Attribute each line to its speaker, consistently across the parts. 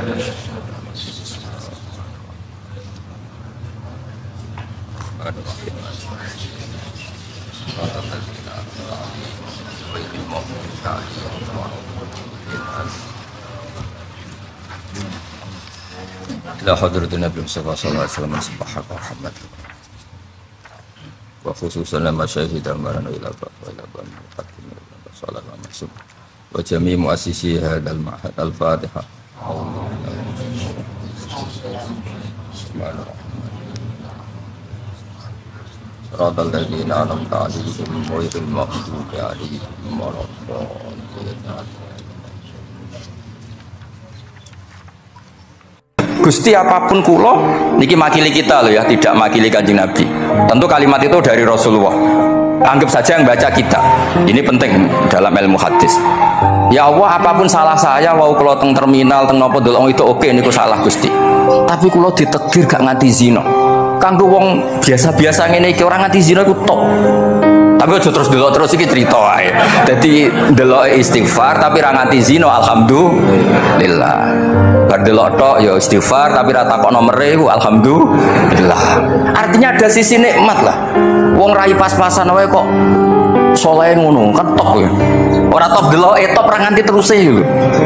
Speaker 1: ila hadratin Nabi Mustafa sallallahu alaihi wasallam subhanahu wa rahmat wa khususan lama syahid al-maran ila muqaddim sallallahu alaihi wasallam wa jami' muassisi hadzal ma'had al-Fatihah. Radal ladzina an'amta 'alaihim ghairil maghdubi 'alaihim waladdallin. Gusti apapun kulo niki makili kita loh ya, tidak makili Kanjeng Nabi. Tentu kalimat itu dari Rasulullah. Anggap saja yang baca kita. Ini penting dalam ilmu hadis. Ya Allah, apapun salah saya, wau kulo teng terminal teng nopo delok itu oke niku salah Gusti. Tapi kulo ditakdir gak nganti zina. Kanggo wong biasa-biasa ngene iki ora nganti zina iku top. Tapi aja terus delok terus iki cerita ae. Dadi delok istighfar tapi ra nganti zina, alhamdulillah. Bar delok tok ya istighfar tapi ra takok nomere iku alhamdulillah. Artinya ada sisi nikmat lah. Wong rai pas-pasan wae kok saleh ngono kan top ya. Ora top delok top ra nganti teruse lho.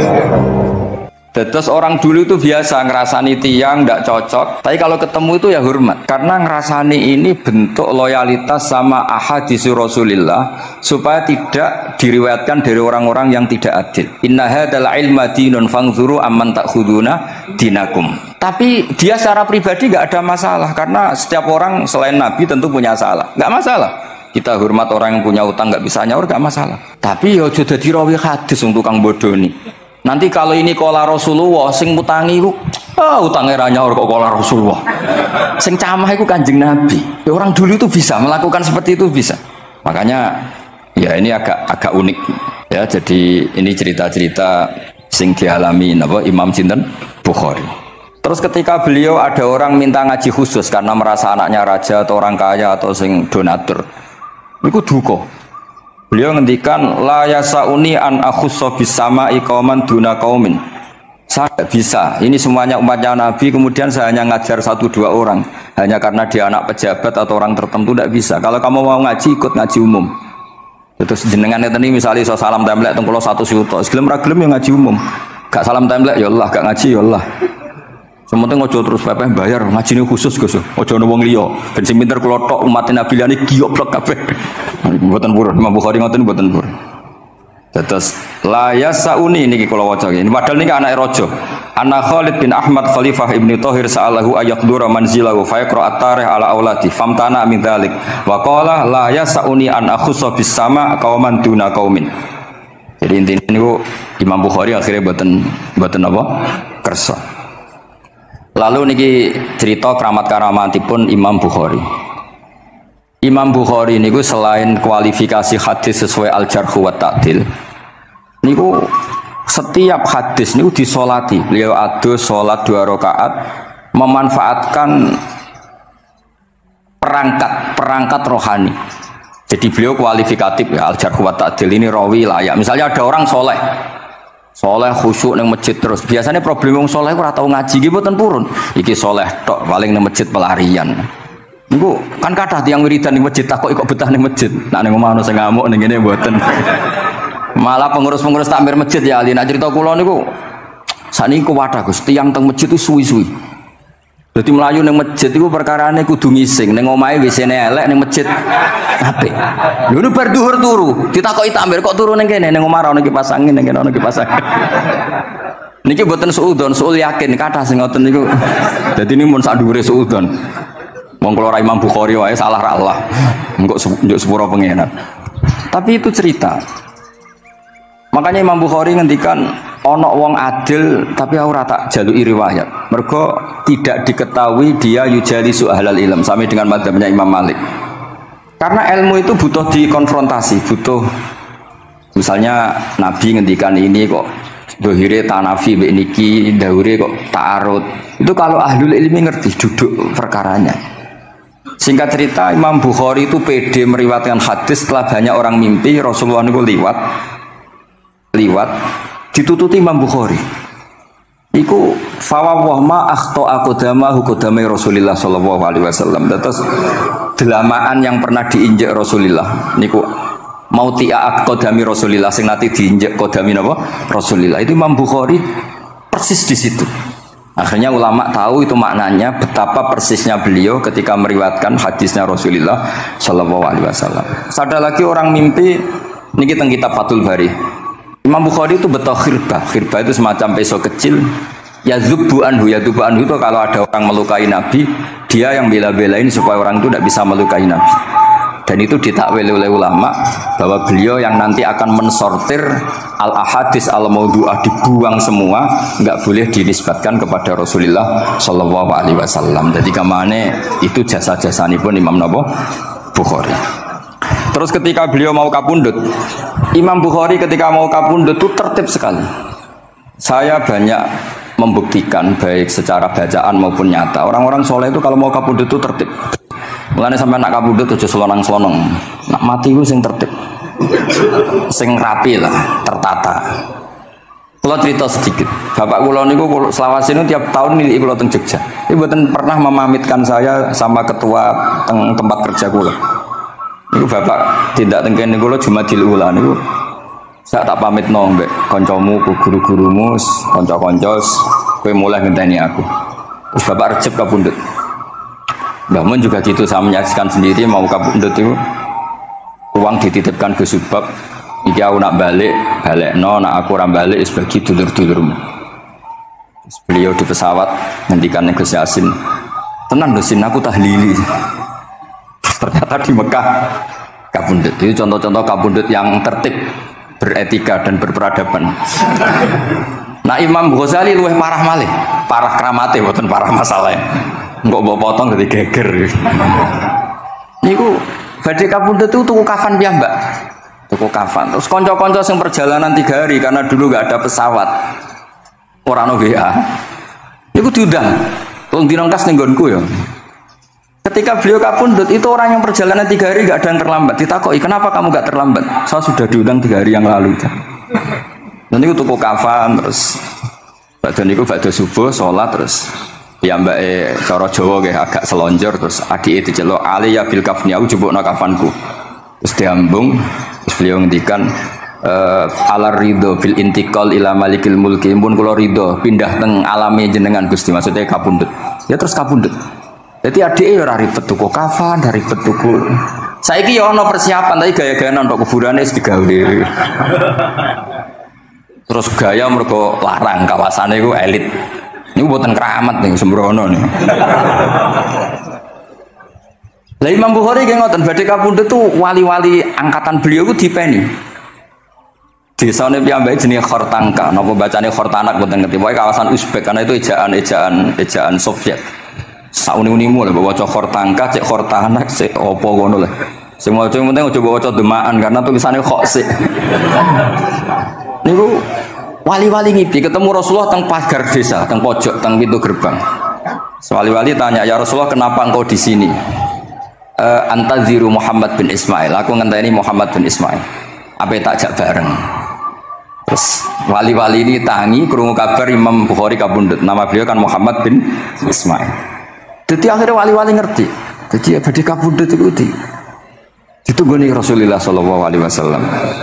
Speaker 1: Terus orang dulu itu biasa ngerasani tiang tidak cocok, tapi kalau ketemu itu ya hormat, karena ngerasani ini bentuk loyalitas sama ahadits Rasulillah supaya tidak diriwayatkan dari orang-orang yang tidak adil. Inna hadzal ilma dinun fanzuru amman ta'khuduna dinakum. Tapi dia secara pribadi nggak ada masalah, karena setiap orang selain Nabi tentu punya salah, nggak masalah. Kita hormat orang yang punya utang nggak bisa nyaur, nggak masalah. Tapi ya sudah dirawi hadis untuk tukang bodoh nih. Nanti kalau ini kola Rasulullah, sing mutangi ku, utangnya ra nyaur kok kola Rasulullah. Sing camah iku Kanjeng Nabi. Ya, orang dulu itu bisa melakukan seperti itu bisa. Makanya ya ini agak unik ya. Jadi ini cerita-cerita sing dialami napa Imam Sinten Bukhari. Terus ketika beliau ada orang minta ngaji khusus karena merasa anaknya raja atau orang kaya atau sing donatur, niku duka. Beliau ngendikan la yasauni an akhussa bis sama'i qauman duna qaumin. Saya tidak bisa. Ini semuanya umatnya Nabi, kemudian saya hanya ngajar 1-2 orang hanya karena dia anak pejabat atau orang tertentu, tidak bisa. Kalau kamu mau ngaji, ikut ngaji umum. Terus jenengan ngeten iki misale iso salam templek teng kula 1 juta. Gelem ra gelem ya ngaji umum. Gak salam templek ya Allah, gak ngaji ya Allah. Sementing ojo terus pepeh bayar ngajine khusus Gus. Ojo ono wong liya. Ben sing pinter kula tok umat Nabi liyane giyoblok kabeh. Mboten purun, Imam Bukhari ngoten mboten purun. Terus la yasauni niki kula waca iki. Padahal niki anake raja. Ana Khalid bin Ahmad Khalifah Ibnu Thahir sa'alahu ayaqdura manzilahu fa yaqra at-tarikh ala auladi famtana min dzalik. Wa qala la yasauni an akhussa bis sama qauman duna qaumin. Jadi intinya niku Imam Bukhari akhirnya mboten apa? Kersa. Lalu niki cerita keramat-keramatipun Imam Bukhari. Imam Bukhari niku selain kualifikasi hadis sesuai al-jarh wa ta'dil, niku setiap hadis niku disolati. Beliau adus sholat 2 rakaat, memanfaatkan perangkat rohani. Jadi beliau kualifikatif ya, al-jarh wa ta'dil ini rawi layak. Misalnya ada orang soleh khusyuk nang masjid terus. Biasanya problem wong soleh ora tau ngaji iki mboten purun. Iki soleh tok paling nang masjid pelarian. Niku kan kathah tiyang wiridan ning masjid takok kok betah ning masjid. Nek ning omah ono sing ngamuk ning ngene mboten. Malah pengurus-pengurus takmir masjid ya ali nek crita kula niku sakniki kuwathah Gus, tiyang teng masjid itu suwi-suwi. Dadi mlayu ning masjid iku perkarane kudu ngising, ning omahe WC-ne elek ning masjid apik. Lho nu bar dhuwur turu, ditakoki takmir kok turu ning kene ning omah ana kipas angin ning kene ana kipas angin. Niki mboten suudzon, suul yakin kathah sing ngoten niku. Dadi ini mun sak dhuwure suudzon. Wong kula Imam Bukhari wae salah ra Allah. Engko njuk sepuro pengenan. Tapi itu cerita. Makanya Imam Bukhari ngendikan ono wong adil tapi ora tak jaluki riwayat. Mergo tidak diketahui dia yujalisu ahlal ilm sampai dengan madzhabnya Imam Malik. Karena ilmu itu butuh dikonfrontasi, butuh misalnya Nabi ngendikan ini kok dohire tanafi mbek niki daure kok ta'arud. Itu kalau ahlul ilmi ngerti duduk perkaranya. Singkat cerita Imam Bukhari itu pede meriwayatkan hadis setelah banyak orang mimpi Rasulullah itu liwat ditututi Imam Bukhari. Iku fawwah ma akhta aqdamahu qadamai Rasulillah sallallahu alaihi wasallam. Terus delamaan yang pernah diinjak Rasulillah niku mautia aqdami Rasulillah sing nate diinjak qadami napa Rasulillah. Itu Imam Bukhari persis di situ. Akhirnya ulama tahu itu maknanya betapa persisnya beliau ketika meriwayatkan hadisnya Rasulullah sallallahu alaihi wasallam. Ada lagi orang mimpi niki teng kitab Fathul Bari. Imam Bukhari itu betul khirbah. Khirbah itu semacam peso kecil. Yazubbu anhu itu kalau ada orang melukai Nabi, dia yang bela-belain supaya orang itu tidak bisa melukai Nabi. Dan itu ditakwil oleh ulama bahwa beliau yang nanti akan mensortir al-ahadis al-maudu'ah, dibuang semua, nggak boleh dinisbatkan kepada Rasulullah sallallahu alaihi wasallam. Jadi kamane itu jasa-jasa pun Imam Bukhari. Terus ketika beliau mau kapundhut, Imam Bukhari ketika mau kapundhut itu tertib sekali. Saya banyak membuktikan baik secara bacaan maupun nyata. Orang-orang soleh itu kalau mau kapundhut itu tertib. Mulane sampai nak kapundhut aja selonang-selonong. Nak mati itu sing tertib. Sing rapi lah, tertata. Kalau cerita sedikit, bapak kula niku selawase niku tiap tahun nilai kula teng Jogja. Ibu mboten pernah memamitkan saya sama ketua tempat kerja kula. Niku bapak tidak tengkene kula Jumadil Ula niku saya tak pamit nong mbek kancamu, guru-gurumu, kanca-kanca kowe mulai ngenteni aku. Terus bapak recep kapundhut. Namun juga gitu saya menyaksikan sendiri mau kapundhut itu uang dititipkan ke Subab. Iki aku nak balekno, nak aku ora balik wis bagi dulur-dulurmu. Beliau di pesawat ngendikan Gus Yasin, "Tenan lho Sin, aku tahlili." Ternyata di Mekah kapundhut. Itu contoh-contoh kapundhut yang tertib, beretika dan berperadaban. Nah Imam Ghazali luwih parah malih, parah kramate mboten parah masalahnya. Engko mbok potong dadi geger. Niku badhe kapundhut itu tuku kafan piyambak. Tuku kafan. Terus kanca-kanca sing perjalanan 3 hari karena dulu enggak ada pesawat. Ora ono WA. Niku diundang. Tolong dirangkas ning nggonku ya. Ketika beliau kapundhut itu orang yang perjalanan 3 hari enggak ada yang terlambat. Ditakoki, "Kenapa kamu enggak terlambat?" "Saya sudah diundang 3 hari yang lalu." Dan niku tuku kafan terus badhe subuh salat terus piyambake cara Jawa nggih agak selonjor terus adike diceluk Ali ya bil kafni aku jupukno kafanku. Terus diambung terus beliau ngendikan alar ridho bil intiqal ila malikil mulki pun kula ridho pindah teng alame jenengan Gusti maksudnya kapundhut. Ya terus kapundhut. Jadi adike ora ribet tuku kafan, ora ribet tuku. Saiki ya ana persiapan tapi gaya-gayaan untuk kuburane wis digawe. Terus gaya mergo larang kawasane iku elit. Niku mboten keramat ning sembrono nih. Lah Imam Bukhari nggih ngoten badhe kapundhut tuh wali-wali angkatan beliau ku dipeni. Desane piyambake jenenge Khortangka, napa bacane Khortanak mboten ngerti. Pokoke kawasan Uzbek karena itu ejaan Soviet. Sauni-unimu lho waca Khortangka, cek Khortanak, cek apa ngono lho. Sing maca penting aja waca demaan karena tulisannya kok sik. Niku wali-wali ngipi ketemu Rasulullah teng pagar desa, teng pojok, teng pintu gerbang. Wali-wali tanya, "Ya Rasulullah, kenapa engkau di sini?" "Antaziru Muhammad bin Ismail." Aku ngenteni Muhammad bin Ismail. Apa tak jak bareng. Terus wali-wali ini tangi krungu kabar Imam Bukhari kapundhut. Nama beliau kan Muhammad bin Ismail. Jadi akhirnya wali-wali ngerti. Jadi ya badhe kapundhut itu ditunggoni Rasulullah sallallahu alaihi wasallam.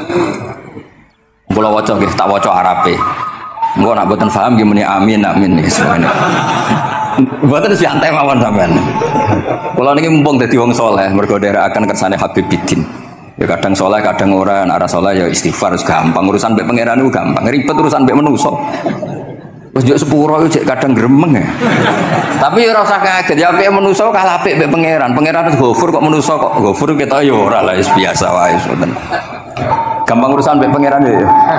Speaker 1: Kula waca nggih tak waca Arabe. Engko nak mboten paham nggih muni amin nggih semono. Mboten santai mawon sampean. Kula niki mumpung dadi wong saleh mergo nderekaken kersane Habib Bidin. Ya kadang saleh kadang ora, nek ora saleh ya istighfar gampang. Urusan mbek pangeran niku gampang. Ribet urusan mbek manusa. Wis yo sepuro yo cek kadang gremeng ya. Tapi ora usah kaget ya apike manusa kalah apik mbek pangeran. Pangeran Ghafur kok manusa kok Ghafur ketok yo ora lah biasa wae ngoten. Gampang urusan mbek pangeran ya.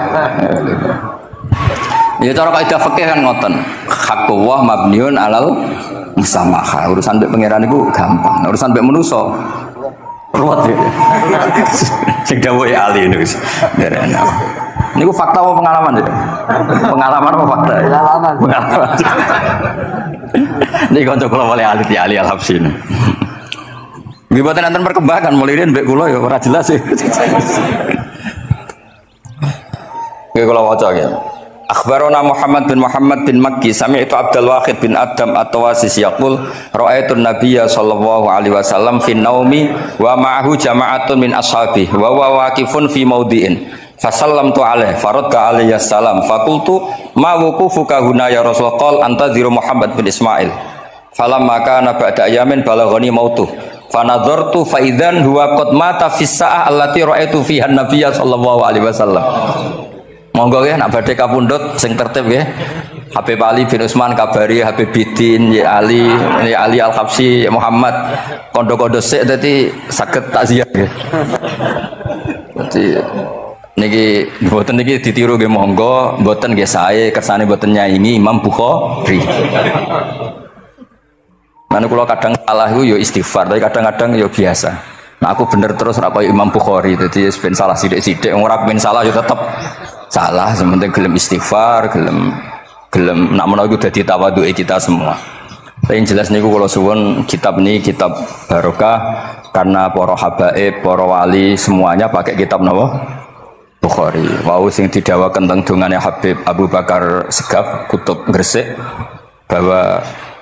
Speaker 1: Ya cara kaidah fikih kan ngoten. Haqqullah mabniun alal musamaha. Urusan mbek pangeran iku gampang. Urusan mbek manusa ruwet ya. Sing dawuh Ali niku wis derene. Niku fakta apa pengalaman ya? Pengalaman apa fakta? Pengalaman. Niki kanca kula oleh Ali Al-Habsyi. Nggih boten enten perkembangan mulih mbek kula ya ora jelas sih. Nggih kula waca ya. Akhbarana Muhammad bin Makki sami'tu Abdul Wahid bin Adam At-Tawasis yaqul ra'aitu Nabiyya sallallahu alaihi wasallam fi naumi wa ma'ahu jama'atun min ashabihi wa huwa waqifun fi maudhi'in fasallamtu alaihi faradda alayhi salam faqultu ma wuqufuka huna ya Rasul qol antaziru Muhammad bin Ismail falamma kana ba'da ayamin balaghani mautuh fanadhartu fa idzan huwa qad mata fi sa'ah allati ra'aitu fiha an-nabiyya sallallahu alaihi wasallam. Monggo nggih nak badhe kapundhut sing tertib nggih. Habib Ali bin Utsman kabari Habib Bidin ya Ali Al-Habsyi Muhammad kondo-kondo sik dadi saged takziah nggih. Dadi niki mboten niki ditiru nggih monggo, mboten nggih sae kersane mboten nyaingi Imam Bukhari. Mana kula kadang salah iku ya istighfar, tapi kadang-kadang ya biasa. Nah aku bener terus ora kaya Imam Bukhari, dadi ben salah sithik-sithik ora ben salah ya tetep salah, sementing gelem istighfar, gelem nak menawa iku dadi tawadhuke kita semua. Tapi yang jelas niku kula suwun kitab ini kitab barokah karena para habaib, para wali semuanya pakai kitab napa? Bukhari. Wau sing didhawaken teng dongane Habib Abu Bakar Segaf Kutub Gresik bahwa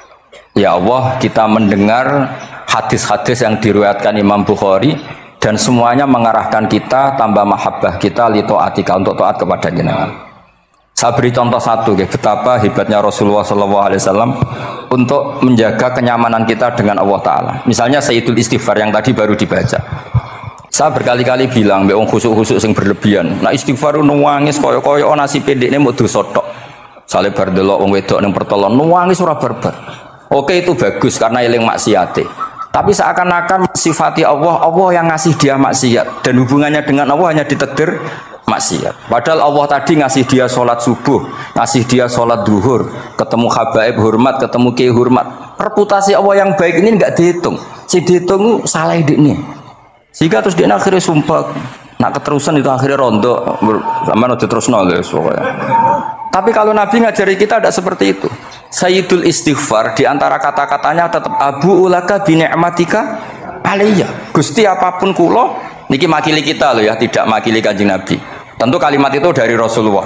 Speaker 1: ya Allah kita mendengar hadis-hadis yang diriwayatkan Imam Bukhari dan semuanya mengarahkan kita tambah mahabbah kita li taatika untuk taat kepada jenengan. Saya beri contoh satu betapa hebatnya Rasulullah SAW untuk menjaga kenyamanan kita dengan Allah Ta'ala. Misalnya Sayyidul Istighfar yang tadi baru dibaca. Saya berkali-kali bilang mbek wong khusuk-khusuk sing berlebihan. Nah istighfar nuwangis kaya-kaya nasi pendekne mau dosa tok. Sale bar delok wong wedok ning pertolon nuwangis ora barbar. Oke itu bagus karena eling maksiate. Tapi seakan-akan sifati Allah yang ngasih dia maksiat dan hubungannya dengan Allah hanya ditakdir maksiat. Padahal Allah tadi ngasih dia sholat subuh, ngasih dia sholat duhur, ketemu habaib hormat, ketemu kiai hormat. Reputasi Allah yang baik ini enggak dihitung. Si dihitung salah ini. Sehingga terus dia akhirnya sumpah, nak keterusan itu akhirnya rondo, sama nanti terus guys pokoknya. Tapi kalau Nabi ngajari kita tidak seperti itu. Sayyidul Istighfar di antara kata-katanya tetap Abu ulaka bi ni'matika alayya. Gusti apapun kula niki makili kita loh ya, tidak makili Kanjeng Nabi. Tentu kalimat itu dari Rasulullah.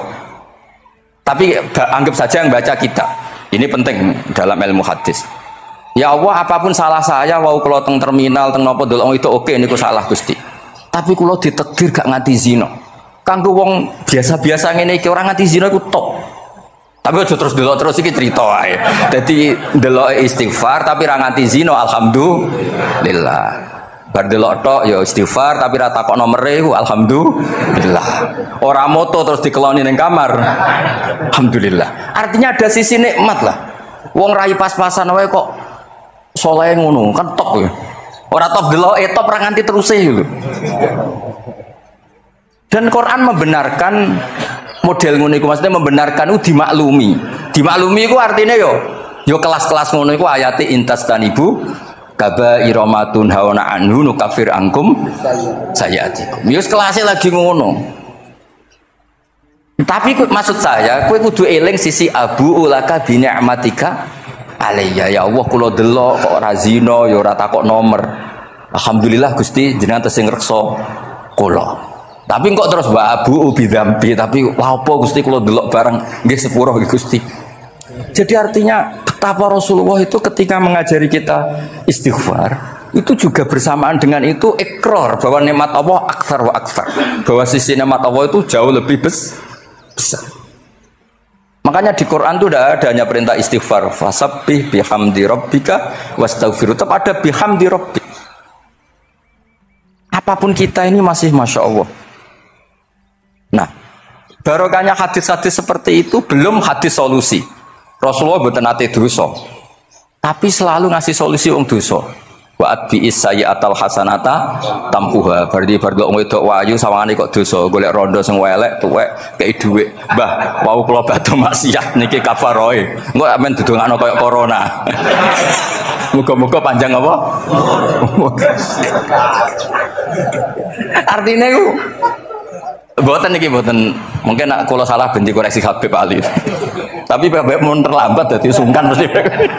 Speaker 1: Tapi anggap saja yang baca kita. Ini penting dalam ilmu hadis. Ya Allah apapun salah saya wau kula teng terminal teng napa delok itu oke niku salah Gusti. Tapi kula ditakdir gak nganti zina. Kanggo wong biasa-biasa ngene iki ora nganti zina iku top. Tapi aja terus delok terus iki cerita wae. Dadi delok istighfar tapi ra nganti zina alhamdulillah. Bar delok tok ya istighfar tapi ra takok nomere alhamdulillah. Ora moto terus dikeloni ning kamar. Alhamdulillah. Artinya ada sisi nikmat lah. Wong rai pas-pasan wae kok saleh ngono kan top ya. Ora top delok top ra nganti terus lho. Dan Quran membenarkan model ngono iku, maksudnya membenarkan itu dimaklumi. Dimaklumi itu artinya yo kelas-kelas ngono iku ayate intastanibu kabaira ma tunhauna anhu nukafir angkum sayatikum. Yo kelasnya lagi ngono. Tapi maksud saya kowe kudu eling sisi Abu ulaka bi ni'matika alayya. Ya Allah kula delok kok ora zina ya ora takok nomor. Alhamdulillah Gusti jenengan tesih ngreksa kula. Tapi kok terus wa abu bidzambi tapi lha apa Gusti kula delok bareng nggih sepuro Gusti. Jadi artinya betapa Rasulullah itu ketika mengajari kita istighfar itu juga bersamaan dengan itu ikrar bahwa nikmat Allah aktsar wa aktsar. Bahwa sisi nikmat Allah itu jauh lebih besar. Makanya di Quran itu tidak ada hanya perintah istighfar, fasabbih bihamdi rabbika wastaghfir. Tetap ada bihamdi rabbik. Apapun kita ini masih masya Allah. Nah, barokahnya hadis-hadis seperti itu belum hadis solusi. Rasulullah mboten nate dosa. Tapi selalu ngasih solusi wong dosa. Wa atbi sayyi'atal hasanata tamhuha. Berarti bar wong wedok wayu sawangane kok dosa, golek rondo sing elek tuwek kei dhuwit. Mbah, wau kula badhe maksiat niki kafaroe. Engko amen dudungano kaya corona. Muga-muga panjang apa? Artinya itu boten niki boten mungkin nak kula salah ben dikoreksi Habib Ali. Tapi Habib mun terlambat dadi sungkan mesti.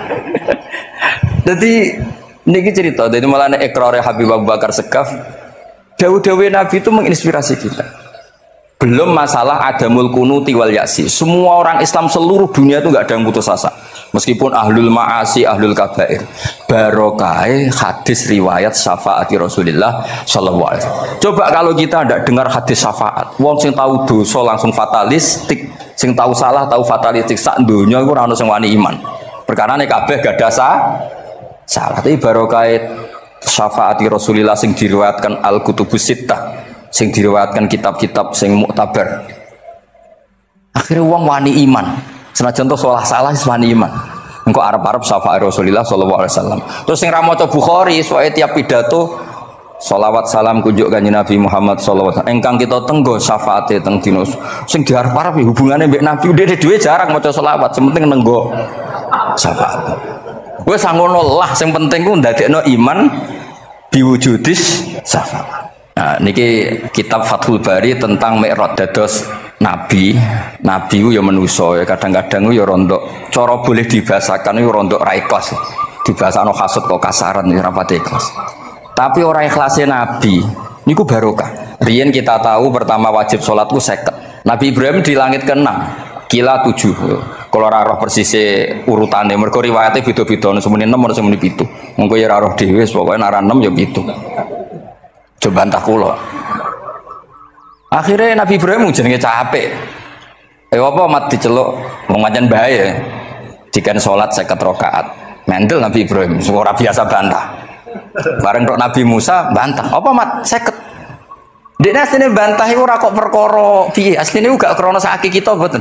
Speaker 1: Dadi niki cerita dadi malah nek ikrare Habib Abu Bakar Segaf, dawuh-dawuh Nabi itu menginspirasi kita. Belum masalah adamul kunuti wal yasi. Semua orang Islam seluruh dunia itu nggak ada yang putus asa. Meskipun ahlul ma'asi, ahlul kabair. Barokai hadis riwayat syafaati Rasulullah sallallahu alaihi wasallam. Coba kalau kita tidak dengar hadis syafaat, wong sing tahu dosa langsung fatalistik, sing tahu salah tahu fatalistik, sak donya iku ora ono sing wani iman. Perkarane kabeh gak ada salah. Tapi barokai syafaati Rasulullah sing diriwayatkan al-kutubus sittah, sing diriwayatkan kitab-kitab sing muktabar. Akhirnya wong wani iman. Senajan to salah wis wani iman. Engko arep-arep syafaat Rasulullah sallallahu alaihi wasallam. Terus sing ra maca Bukhari soal tiap pidato selawat salam kunjuk kanjeng Nabi Muhammad sallallahu alaihi wasallam. Engkang kita tenggo syafaate teng dina sing diarep-arep hubungane mbek Nabi dhewe jarang maca selawat, sing penting nenggo syafaat. Wis ngono lah, sing penting ku ndadekno iman biwujudis syafaat. Nah, niki kitab Fathul Bari tentang Mi'raj dados Nabi ku ya manusa ya kadang-kadang ku ya rondok cara boleh dibahasakan ya rondok ra ikhlas. Dibahasano hasud kok kasaran ya ora pati ikhlas. Tapi orang ikhlasnya Nabi niku barokah. Riyen kita tahu pertama wajib salat ku 50. Nabi Ibrahim di langit ke-6, kila 7. Kalau ora roh persise urutane mergo riwayate beda-beda ono semene 6 ono semene 7. Mengko ya ora roh dhewe pokoke nek 6 ya 7. Coba bantah kula. Akhirnya Nabi Ibrahim jenenge capek. Apa mat diceluk wong pancen bae. Dikan salat 50 rakaat. Mendel Nabi Ibrahim, ora biasa bantah. Bareng tok Nabi Musa bantah. Apa mat 50? Dekne asline bantah iku ora kok perkara piye. Asline gak krana sakake kita mboten.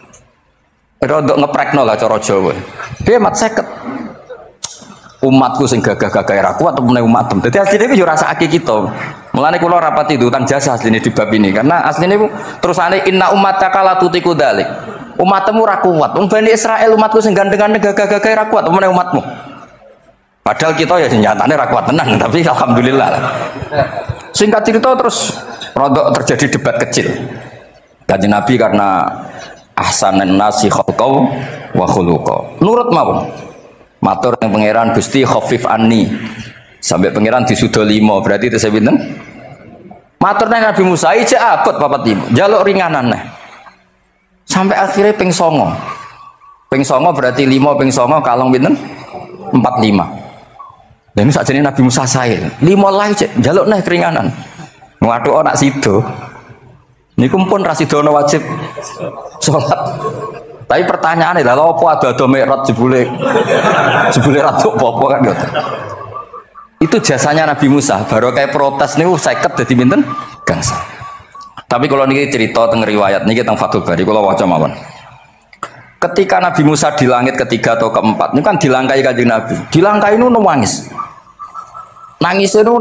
Speaker 1: Rodok ngeprekno lah cara Jawa. Piye mat 50? Umatku sing gagah-gagah ra kuat temene umatem. Dadi asline iku yo rasake kita. Mulane kula rapati utang jasa asline di bab ini karena asline iku terusane inna ummataka la tutiku dzalik. Umatmu ra kuat. Wong Bani Israil umatku sing gandengan gagah-gagah ra kuat temene umatmu. Padahal kita ya nyatane ra kuat tenan, tapi alhamdulillah. Singkat cerita terus rodok terjadi debat kecil. Kanjeng Nabi karena ahsanan nasi khalqau wa khuluqa. Nurut mawon. Matur yang pangeran Gusti khafif anni. Sampai pangeran disudo 5 berarti itu saya pinten? Matur nang Nabi Musa ijek abot papat 5. Jaluk ringanan nah. Sampai akhirnya ping 9. Ping 9 berarti 5 ping 9 kalong pinten? 45. Dan ini sakjane Nabi Musa sae. 5 lah ijek jaluk nah keringanan. Waduh anak sido. Niku pun ra sido wajib salat. Tapi pertanyaannya lah, apa ada Mi'raj jebule ratu apa kan gitu. Itu jasanya Nabi Musa. Baru kayak protes nih, 50 jadi minten gangsa. Tapi kalau niki cerita tentang riwayat niki tentang Fathul Bari, kalau waca mawon. Ketika Nabi Musa di langit ketiga atau keempat, ini kan dilangkai kanjeng Nabi. Dilangkai itu nangis. Nangis itu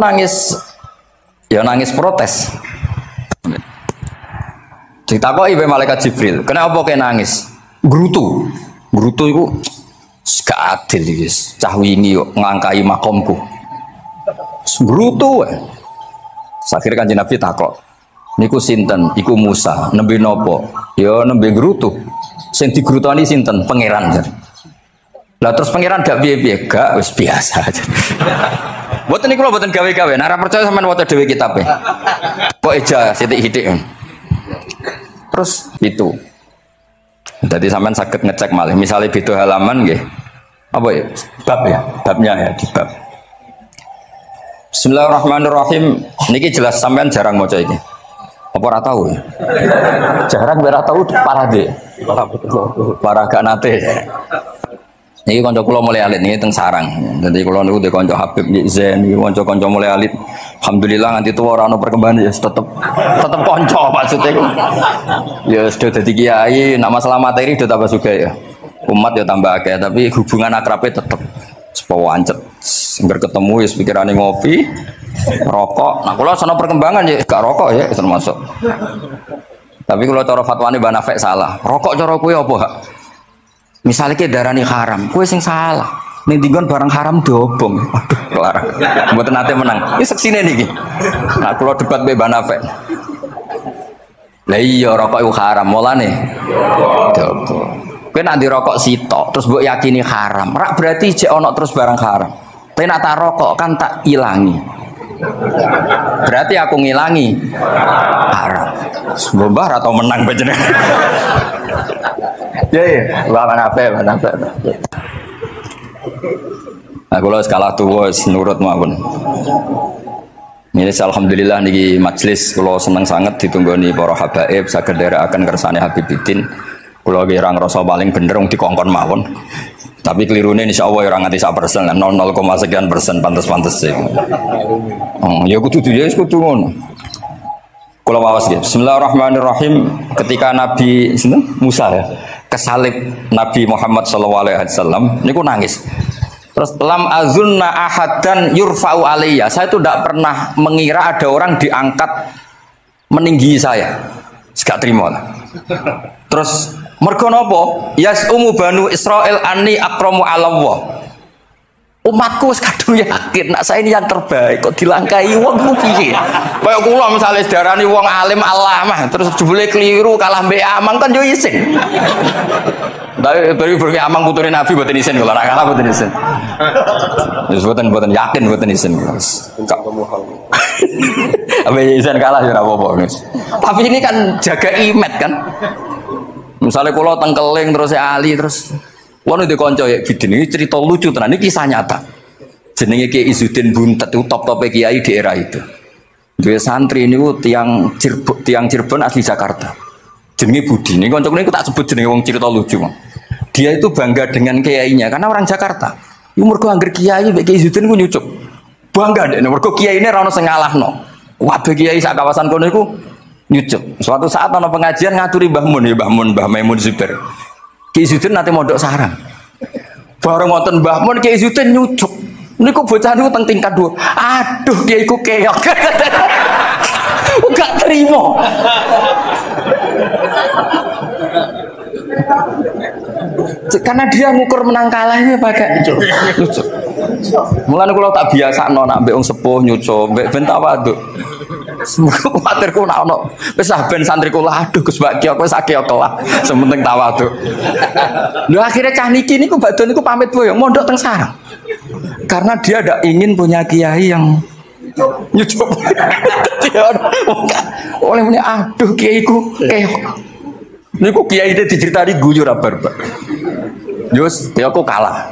Speaker 1: nangis protes. Ditakoki ibu malaikat Jibril, kenapa kau nangis? Grutu itu gak adil guys. Cah wingi kok ngangkai makomku. Grutu. Akhirnya kanjeng Nabi takok. Niku sinten? Iku Musa. Nembe nopo? Ya nembe grutu. Sing digrutoni sinten? Pangeran. Lah terus pangeran gak piye-piye? Gak wis biasa aja. Mboten niku lho mboten gawe-gawe. Nek ora percaya sampean waca dhewe kitabe. Kok eja sithik-sithik. Terus itu. Jadi sampean sakit ngecek malih. Misalnya beda halaman nggih. Apa ya? Bab ya, babnya ya di bab. Bismillahirrahmanirrahim. Niki jelas sampean jarang maca iki. Apa ora tahu? Jarang ora tahu parah deh. Parah gak nate. Niki kanca kula mulai alit niki teng sarang. Dadi kula niku de kanca Habib Zen niki kanca-kanca mulai alit. Alhamdulillah nganti tuwa ora ono perkembangan ya tetep kanca maksudnya iku. Ya sudah dadi kiai, nak masalah materi udah tambah sugih ya. Umat ya tambah akeh tapi hubungan akrabnya tetep sepo wancet. Sengger ketemu ya pikirane ngopi, rokok. Nah kula sono perkembangan ya gak rokok ya termasuk. Tapi kalau cara fatwane Mbak Nafek salah. Rokok cara kowe apa, Hak? Misalnya ke darani haram, kue sing salah. Ning dinggon barang haram dobong. Aduh, kelar. Mboten nate menang. Iki seksine niki. Nah, kula debat mbek Mbak Nafek. Lah iya rokok iku haram, mulane dobong. Kowe nek dirokok sitok terus mbok yakini haram, rak berarti jek ana terus barang haram. Tapi nek tak rokok kan tak ilangi. Berarti aku ngilangi haram. Bombah atau menang bajene. Ya ya, mana apa. Aku lo skala tua nurut mawon. Ini alhamdulillah niki majelis kalau seneng sangat ditunggoni para habaib saged akan kersane Habibiddin. Kula ki ora ngrasa paling bener wong dikongkon mawon. Tapi kelirune insyaallah ora nganti 1%, 0,, sekian persen pantes-pantes sih. Ya kudu kudu ngono. Kula waos nggih. Bismillahirrahmanirrahim. Ketika Nabi Musa ya kesalib Nabi Muhammad sallallahu alaihi wasallam niku nangis. Terus lam azunna ahadan yurfa'u alayya. Saya itu tidak pernah mengira ada orang diangkat meninggi saya. Gak terima lah. Terus mergo napa? Yasumu banu Israil anni akramu ala Allah. Umatku wis kadung yakin nak saya ini yang terbaik kok dilangkai wong ku piye? Kaya kula misale sedarani wong alim alamah terus jebule keliru kalah mbek amang kan yo isin. Dari berbagai amang putune Nabi mboten isin kula nak kalah mboten isin. Wis mboten yakin mboten isin. Apa isin kalah ya ora apa-apa. Tapi ini kan jaga imet kan. Misalnya kula tengkeling terus Ali terus wono di konco ya bidin ini cerita lucu tenan ini kisah nyata. Jenenge Kiai Izzuddin Buntet itu top-top kiai di era itu. Dua santri ini tiang Cirebon asli Jakarta. Jenenge Budi. Ini konco ini tak sebut jenenge wong cerita lucu. Dia itu bangga dengan kiainya karena orang Jakarta. Mergo angger kiai mbek Kiai Izzuddin ku nyucuk. Bangga deh mergo kiai ini ra ono sing ngalahno. Kabeh kiai sak kawasan kono iku nyucuk. Suatu saat ana pengajian ngaturi Mbah Mun ya Mbah Maimun Zubair. Kiai Izzuddin nanti mondok sarang. Bareng wonten Mbah Mun Kiai Izzuddin nyucuk. Niku bocah niku teng tingkat 2. Aduh Kiai ku keok. Enggak terima. Karena dia ngukur menang kalahnya pakai nyucuk. Mulane kula tak biasakno nak mbek wong sepuh nyucuk, mbek ben tawaduk. Semoga kuatirku nak ono wis ben santri kula aduh Gus Baki aku wis akeh kelah sementing tawaduk. Lho akhirnya cah niki niku badhe niku pamit boyo mondok teng sarang. Karena dia tidak ingin punya kiai yang nyucuk. Oleh muni aduh kiaiku keok. Niku kiai itu diceritani guyu ra barbar. Yus, dia aku kalah.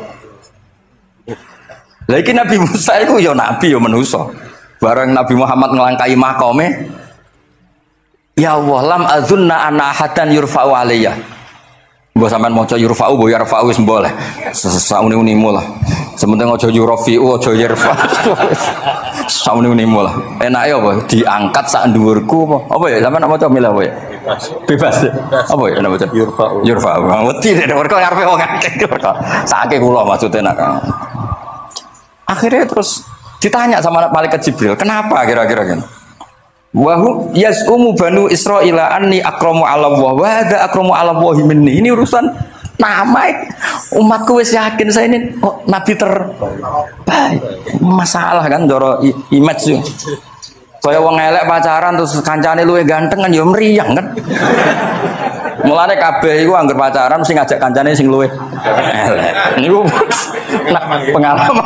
Speaker 1: Lagi Nabi Musa itu ya nabi ya manusia. Bareng Nabi Muhammad ngelangkai makome. Ya Allah lam azunna ana ahadan yurfa'u alayya. Mbok sampean maca yurfa'u bo yarfa'u wis boleh. Sauni-unimu lah. Sementing aja yurfi'u aja yarfa. Sauni-unimu lah. Enake apa? Diangkat sak dhuwurku apa? Apa ya sampean maca milih apa ya? Bebas. Apa ya nama maca yurfa'u. Yurfa'u. Wedi nek mergo ngarepe wong akeh. Sakake kula maksude nak. Akhirnya terus ditanya sama malaikat Jibril, kenapa kira-kira kan? Wahum yasumu banu Israil anni akramu ala Allah wa hadza akramu ala Allah minni. Ini urusan nama umatku wis yakin saya ini nabi terbaik. Masalah kan doro image yo. Kaya wong elek pacaran terus kancane luwih ganteng kan yo mriyang kan. Mulane kabeh iku anggere pacaran mesti ngajak kancane sing luwih elek. Niku pengalaman.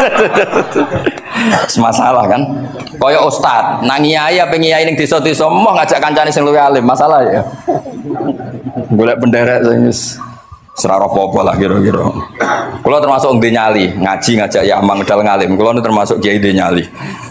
Speaker 1: Masalah kan. Kaya ustad, nang kiai apa kiai ning desa-desa moh ngajak kancane sing luwih alim, masalah ya. Golek penderek sing wis ora apa-apa lah kira-kira. Kula termasuk ndek nyali, ngaji ngajak ya amang medal ngalim. Kula termasuk kiai ndek nyali.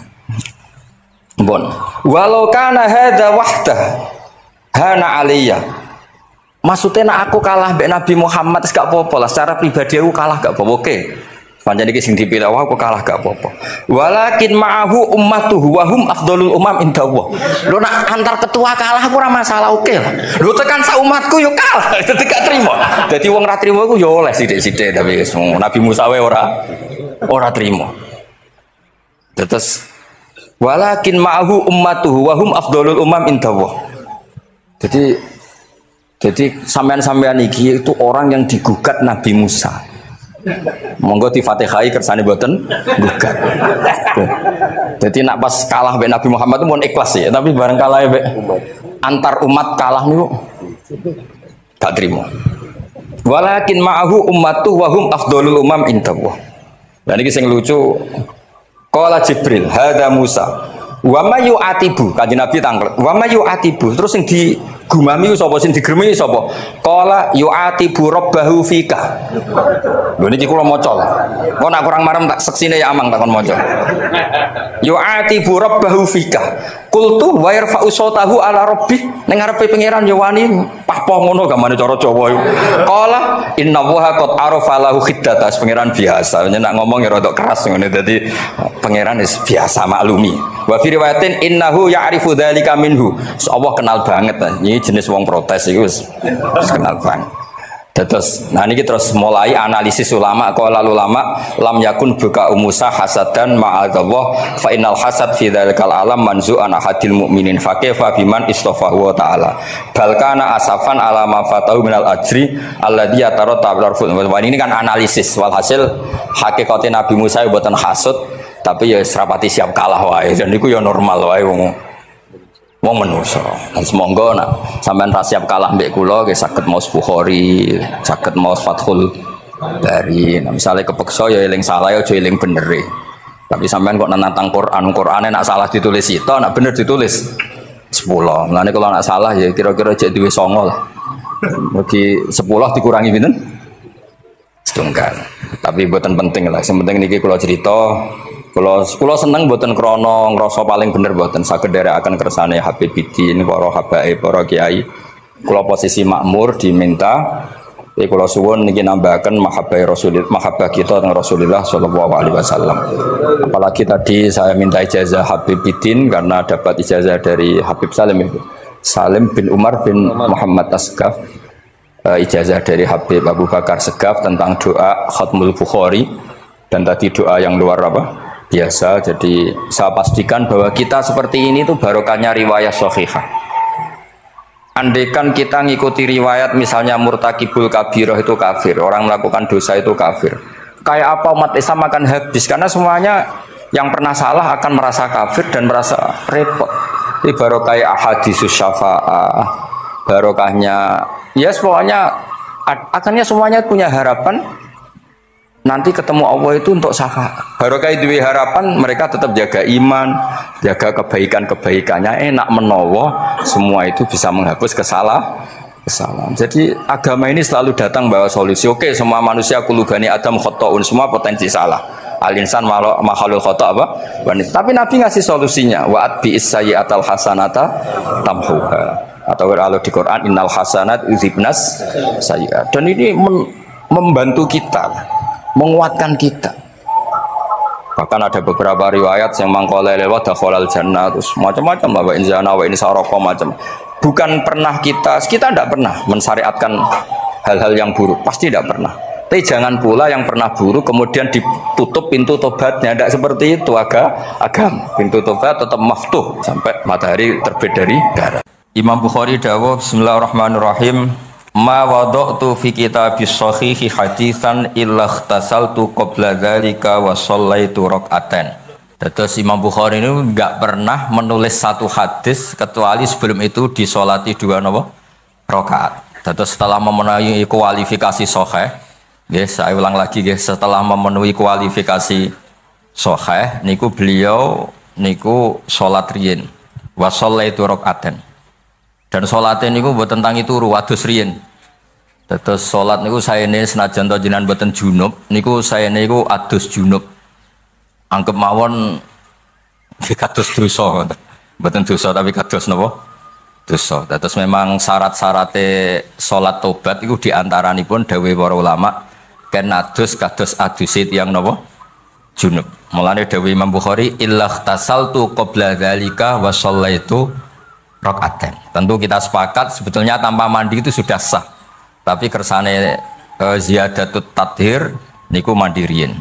Speaker 1: Bon. Walau kana hadza wahdah hana aliyya. Maksudnya nak aku kalah mbek Nabi Muhammad gak apa-apa lah, secara pribadi aku kalah gak apa-apa. Oke. Pancen iki sing dipilih aku kalah gak apa-apa. Walakin ma'ahu ummatuhu wa hum afdhalul umam indallah. Lho nak antar ketua kalah aku ora masalah oke lah. Lho tekan sak umatku yo kalah, dadi gak trimo. Dadi wong ra trimo iku yo oleh sithik-sithik tapi Nabi Musa wae ora trimo. Terus walakin ma'ahu ummatuhu wa hum afdhalul umam indallah. Jadi sampean-sampean iki itu orang yang digugat Nabi Musa. Monggo di Fatihai kersane boten gugat. Jadi nak pas kalah mbek Nabi Muhammad itu mohon ikhlas ya, tapi bareng kalah mbek antar umat kalah niku gak trimo. Walakin ma'ahu ummatu wa hum afdhalul umam indallah. Dan iki sing lucu Qala Jibril, hadza Musa. Wa may yu'atibu, kanjeng Nabi tanglet. Wa may yu'atibu, terus sing digumami sapa sing digremeni sapa? Qala yu'atibu rabbahu fika. Lho niki kula maca. Kok nak kurang marem tak seksine ya amang takon maca. Yu'atibu rabbahu fika. Qultu wa yarfa'u sautahu ala rabbi. Ning ngarepe pangeran ya wani pahpo ngono gamane cara Jawa iku. Qala inna waha qad arafa lahu khiddatas, pangeran biasa. Nek ngomong ya rada keras ngene dadi pangeran wis biasa maklumi. Wa fi riwayatin innahu ya'rifu dzalika minhu. Allah kenal banget. Ini jenis wong protes iku wis kenal banget. Terus, nah ini terus mulai analisis ulama. Qala ulama lam yakun buka Musa hasadan ma'adzallah fa innal hasad fi dzalikal alam manzu'an ahadil mu'minin fa kaifa biman istafahu wa ta'ala bal kana asafan ala ma fatahu minal ajri alladhi yataratta bil arful. Ini kan analisis walhasil hakikate Nabi Musa mboten hasud tapi ya serapati siap kalah wae dan niku ya normal wae wong manusa. Dan semoga nak sampean ra siap kalah mbek kula nggih saged maos Bukhari, saged maos Fathul Bari. Nah, misalnya kepeksa ya eling salah ya aja eling bener. Tapi sampean kok nantang Qur'ane nak salah ditulis itu, nak bener ditulis 10. Mulane kalau nak salah ya kira-kira jek duwe 9 lah. Mugi 10 dikurangi pinten? Setunggal. Tapi mboten penting lah. Sing penting niki kula cerita. Kula seneng mboten krana ngrasa paling bener mboten saged nderekaken kersane Habibidin para habaib para kiai. Kula posisi makmur diminta kula suwun niki nambahaken mahabbah kita teng Rasulullah sallallahu alaihi wasallam. Apalagi tadi saya minta ijazah Habibidin karena dapat ijazah dari Habib Salim bin Umar bin Muhammad Asgaf. Ijazah dari Habib Abu Bakar Segaf tentang doa Khatmul Bukhari dan tadi doa yang luar biasa. Jadi saya pastikan bahwa kita seperti ini tuh barokahnya riwayat sahihah. Andaikan kita ngikuti riwayat misalnya murtakibul kabirah itu kafir, orang melakukan dosa itu kafir, kayak apa umat Islam akan habis karena semuanya yang pernah salah akan merasa kafir dan merasa repot. Ini barokah ahadisus syafa'ah, barokahnya ya pokoknya akhirnya semuanya punya harapan nanti ketemu Allah itu untuk syafaat. Barokah duwe harapan mereka tetap jaga iman, jaga kebaikannya, enak menawa semua itu bisa menghapus kesalahan. Jadi agama ini selalu datang bawa solusi. Oke, semua manusia kulubani Adam khotoun, semua potensi salah. Al-insan makhluk khoto apa? Tapi Nabi ngasih solusinya. Wa'at bi'is sayyi'atal hasanata tamhuha. Atau kalau di Quran innal hasanat yuzhibnas sayyi'at. Dan ini membantu kita, menguatkan kita. Bahkan ada beberapa riwayat yang mangkala lewat dakhalal jannah terus macam-macam lah wa in zana wa in sarqa macam. Bukan pernah kita tidak pernah mensyariatkan hal-hal yang buruk, pasti tidak pernah. Tapi jangan pula yang pernah buruk kemudian ditutup pintu tobatnya, tidak seperti itu agama. Pintu tobat tetap maftuh sampai matahari terbit dari barat. Imam Bukhari dawuh bismillahirrahmanirrahim. Ma wada'tu fi kitabis sahihi haditsan illa ikhtasaltu qabla dzalika wa shallaitu rak'atan. Terus Imam Bukhari ini enggak pernah menulis satu hadis kecuali sebelum itu disolati 2 rakaat. Terus setelah memenuhi kualifikasi sahih, nggih saya ulang lagi nggih, setelah memenuhi kualifikasi sahih niku beliau niku salat riyin wa shallaitu rak'atan. Dan sholatnya niku buat tentang itu ruwadus riyen. Terus sholat niku saya ini senajan to jenengan boten junub, niku saya niku adus junub. Anggap mawon kados dosa, boten dosa tapi kados napa? Dosa. Terus memang syarat-syaratnya sholat tobat itu diantaranipun dawuh para ulama kan adus kados adusit yang napa? Junub. Mulane dawuh Imam Bukhari illa tasaltu qabla dzalika wa shallaitu rakaatan. Tentu kita sepakat sebetulnya tanpa mandi itu sudah sah. Tapi kersane ziyadatut tathir niku mandiriin.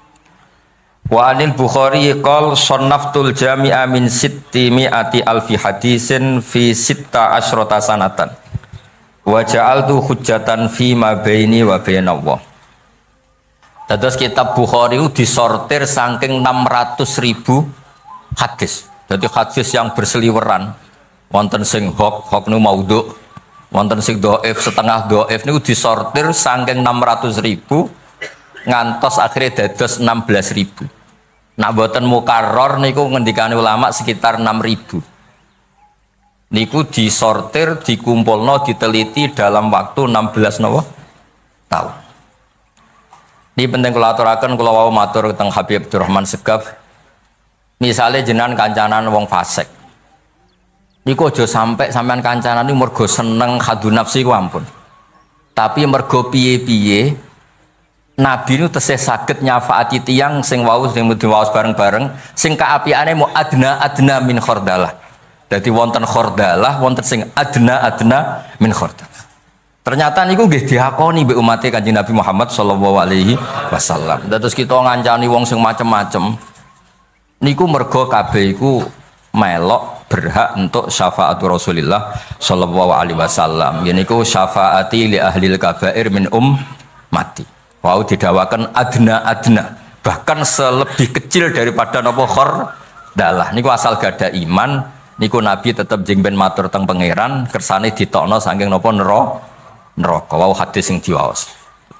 Speaker 1: Wa anil Bukhari qol sannaftul jami'a min sitti mi'ati alfi hadisin fi sitta asyrata sanatan. Wa ja'altu hujjatan fi ma baini wa bainallah. Terus kitab Bukhari itu disortir saking 600.000 hadis. Jadi hadis yang berseliweran. Wonten sing hok nu maudhu, wonten sing dhaif setengah dhaif niku disortir saking 600.000 ngantos akhirnya dados 16.000. Nak boten mukarrar niku ngendikane ulama sekitar 6.000. Niku disortir, dikumpulno, diteliti dalam waktu 16 napa tahun. Ini penting kula aturaken, kula wau matur teng Habib Abdurrahman Segaf. Misale jenengan kancanan wong fasik. Niku aja sampai sampean kancanan niku mergo seneng khadu nafsi ku ampun. Tapi mergo piye-piye Nabi itu tesih saged nyafaati tiyang sing wau sing diwaos bareng-bareng sing kaapiane mu adna min khordalah. Dadi wonten khordalah, wonten sing adna min khordalah. Ternyata niku nggih diakoni mbek umate Kanjeng Nabi Muhammad sallallahu alaihi wasallam. Terus kita ngancani wong sing macem-macem niku mergo kabeh iku melok berhak untuk syafaatul Rasulillah sallallahu alaihi wasallam. Yeniku syafaati li ahlil kabair min mati. Wow, didawakan adna bahkan selebih kecil daripada nopo khordalah. Niku asal gada iman, niku Nabi tetap jengben matur teng pangeran kersane ditokno saking nopo neraka. Wow, hadis sing diwaos.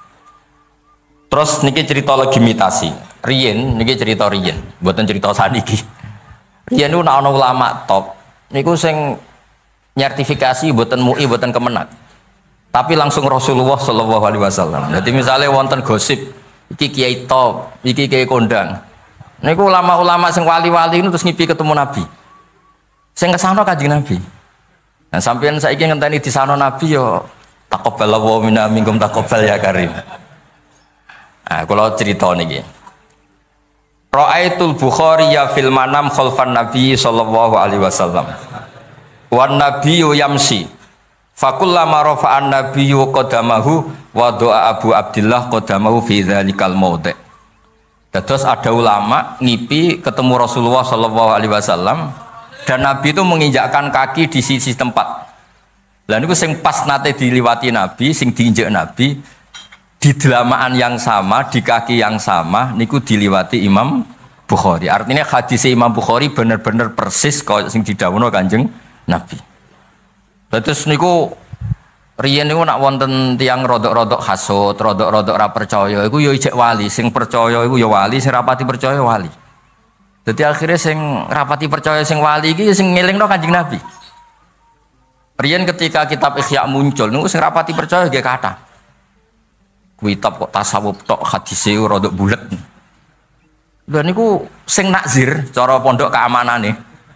Speaker 1: Terus niki cerita legitimasi. Riyen niki cerita riyen, mboten cerita saniki. Riyen niku ana ulama top. Niku sing nyertifikasi mboten MUI mboten Kemenak. Tapi langsung Rasulullah Shallallahu Alaihi Wasallam. Jadi misalnya wonten gosip, iki kiai top, iki kiai kondang. Niku ulama-ulama sing wali-wali itu terus ngipi ketemu Nabi. Sing kesana Kanjeng Nabi. Nah sampeyan saiki ngenteni di sana Nabi yo taqabbalallahu minna minkum taqabbal ya karim. Nah, kalau cerita niki. Ra'aitul Bukhari ya fil manam khalfan Nabi sallallahu alaihi wasallam. Wan nabiyyu yamsi. Fakullama rafa'an nabiyyu qadamahu wa doa Abu Abdillah qadamahu fi dzalikal maudhi'. Terus ada ulama ngipi ketemu Rasulullah sallallahu alaihi wasallam dan Nabi itu menginjakkan kaki di sisi tempat. Lah niku sing pas nate diliwati Nabi, sing diinjek Nabi di delamaan yang sama, di kaki yang sama niku diliwati Imam Bukhari. Artinya hadis Imam Bukhari bener-bener persis kaya sing didhawuhna Kanjeng Nabi. Terus niku riyen niku nak wonten tiyang rodok-rodok hasud, rodok-rodok ra percaya iku ya ijek wali, sing percaya iku ya wali, sing rapati percaya wali. Dadi akhirnya sing rapati percaya sing wali iki sing ngelingno Kanjeng Nabi. Riyen ketika kitab Ihya muncul niku sing rapati percaya nggih kathah. Kitab kok tasawuf tok hadise rodok bulet. Lha niku sing nakzir cara pondok keamanane.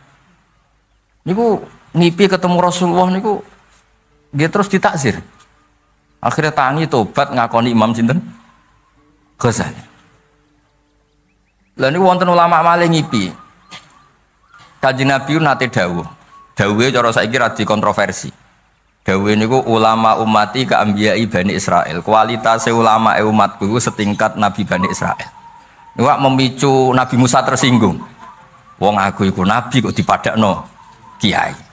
Speaker 1: Niku ngipi ketemu Rasulullah niku dia terus ditakzir. Akhirnya tangi tobat ngakoni Imam sinten Ghazali. Lah niku wonten ulama malih ngipi. Kanjeng Nabi nate dawuh. Dawuhe cara saiki ra dikontroversi. Dawuhe niku ulama umati ka ambiyai Bani Israil. Kualitas ulama umatku iku setingkat Nabi Bani Israil. Niku memicu Nabi Musa tersinggung. Wong aku iku nabi kok dipadakno kiai.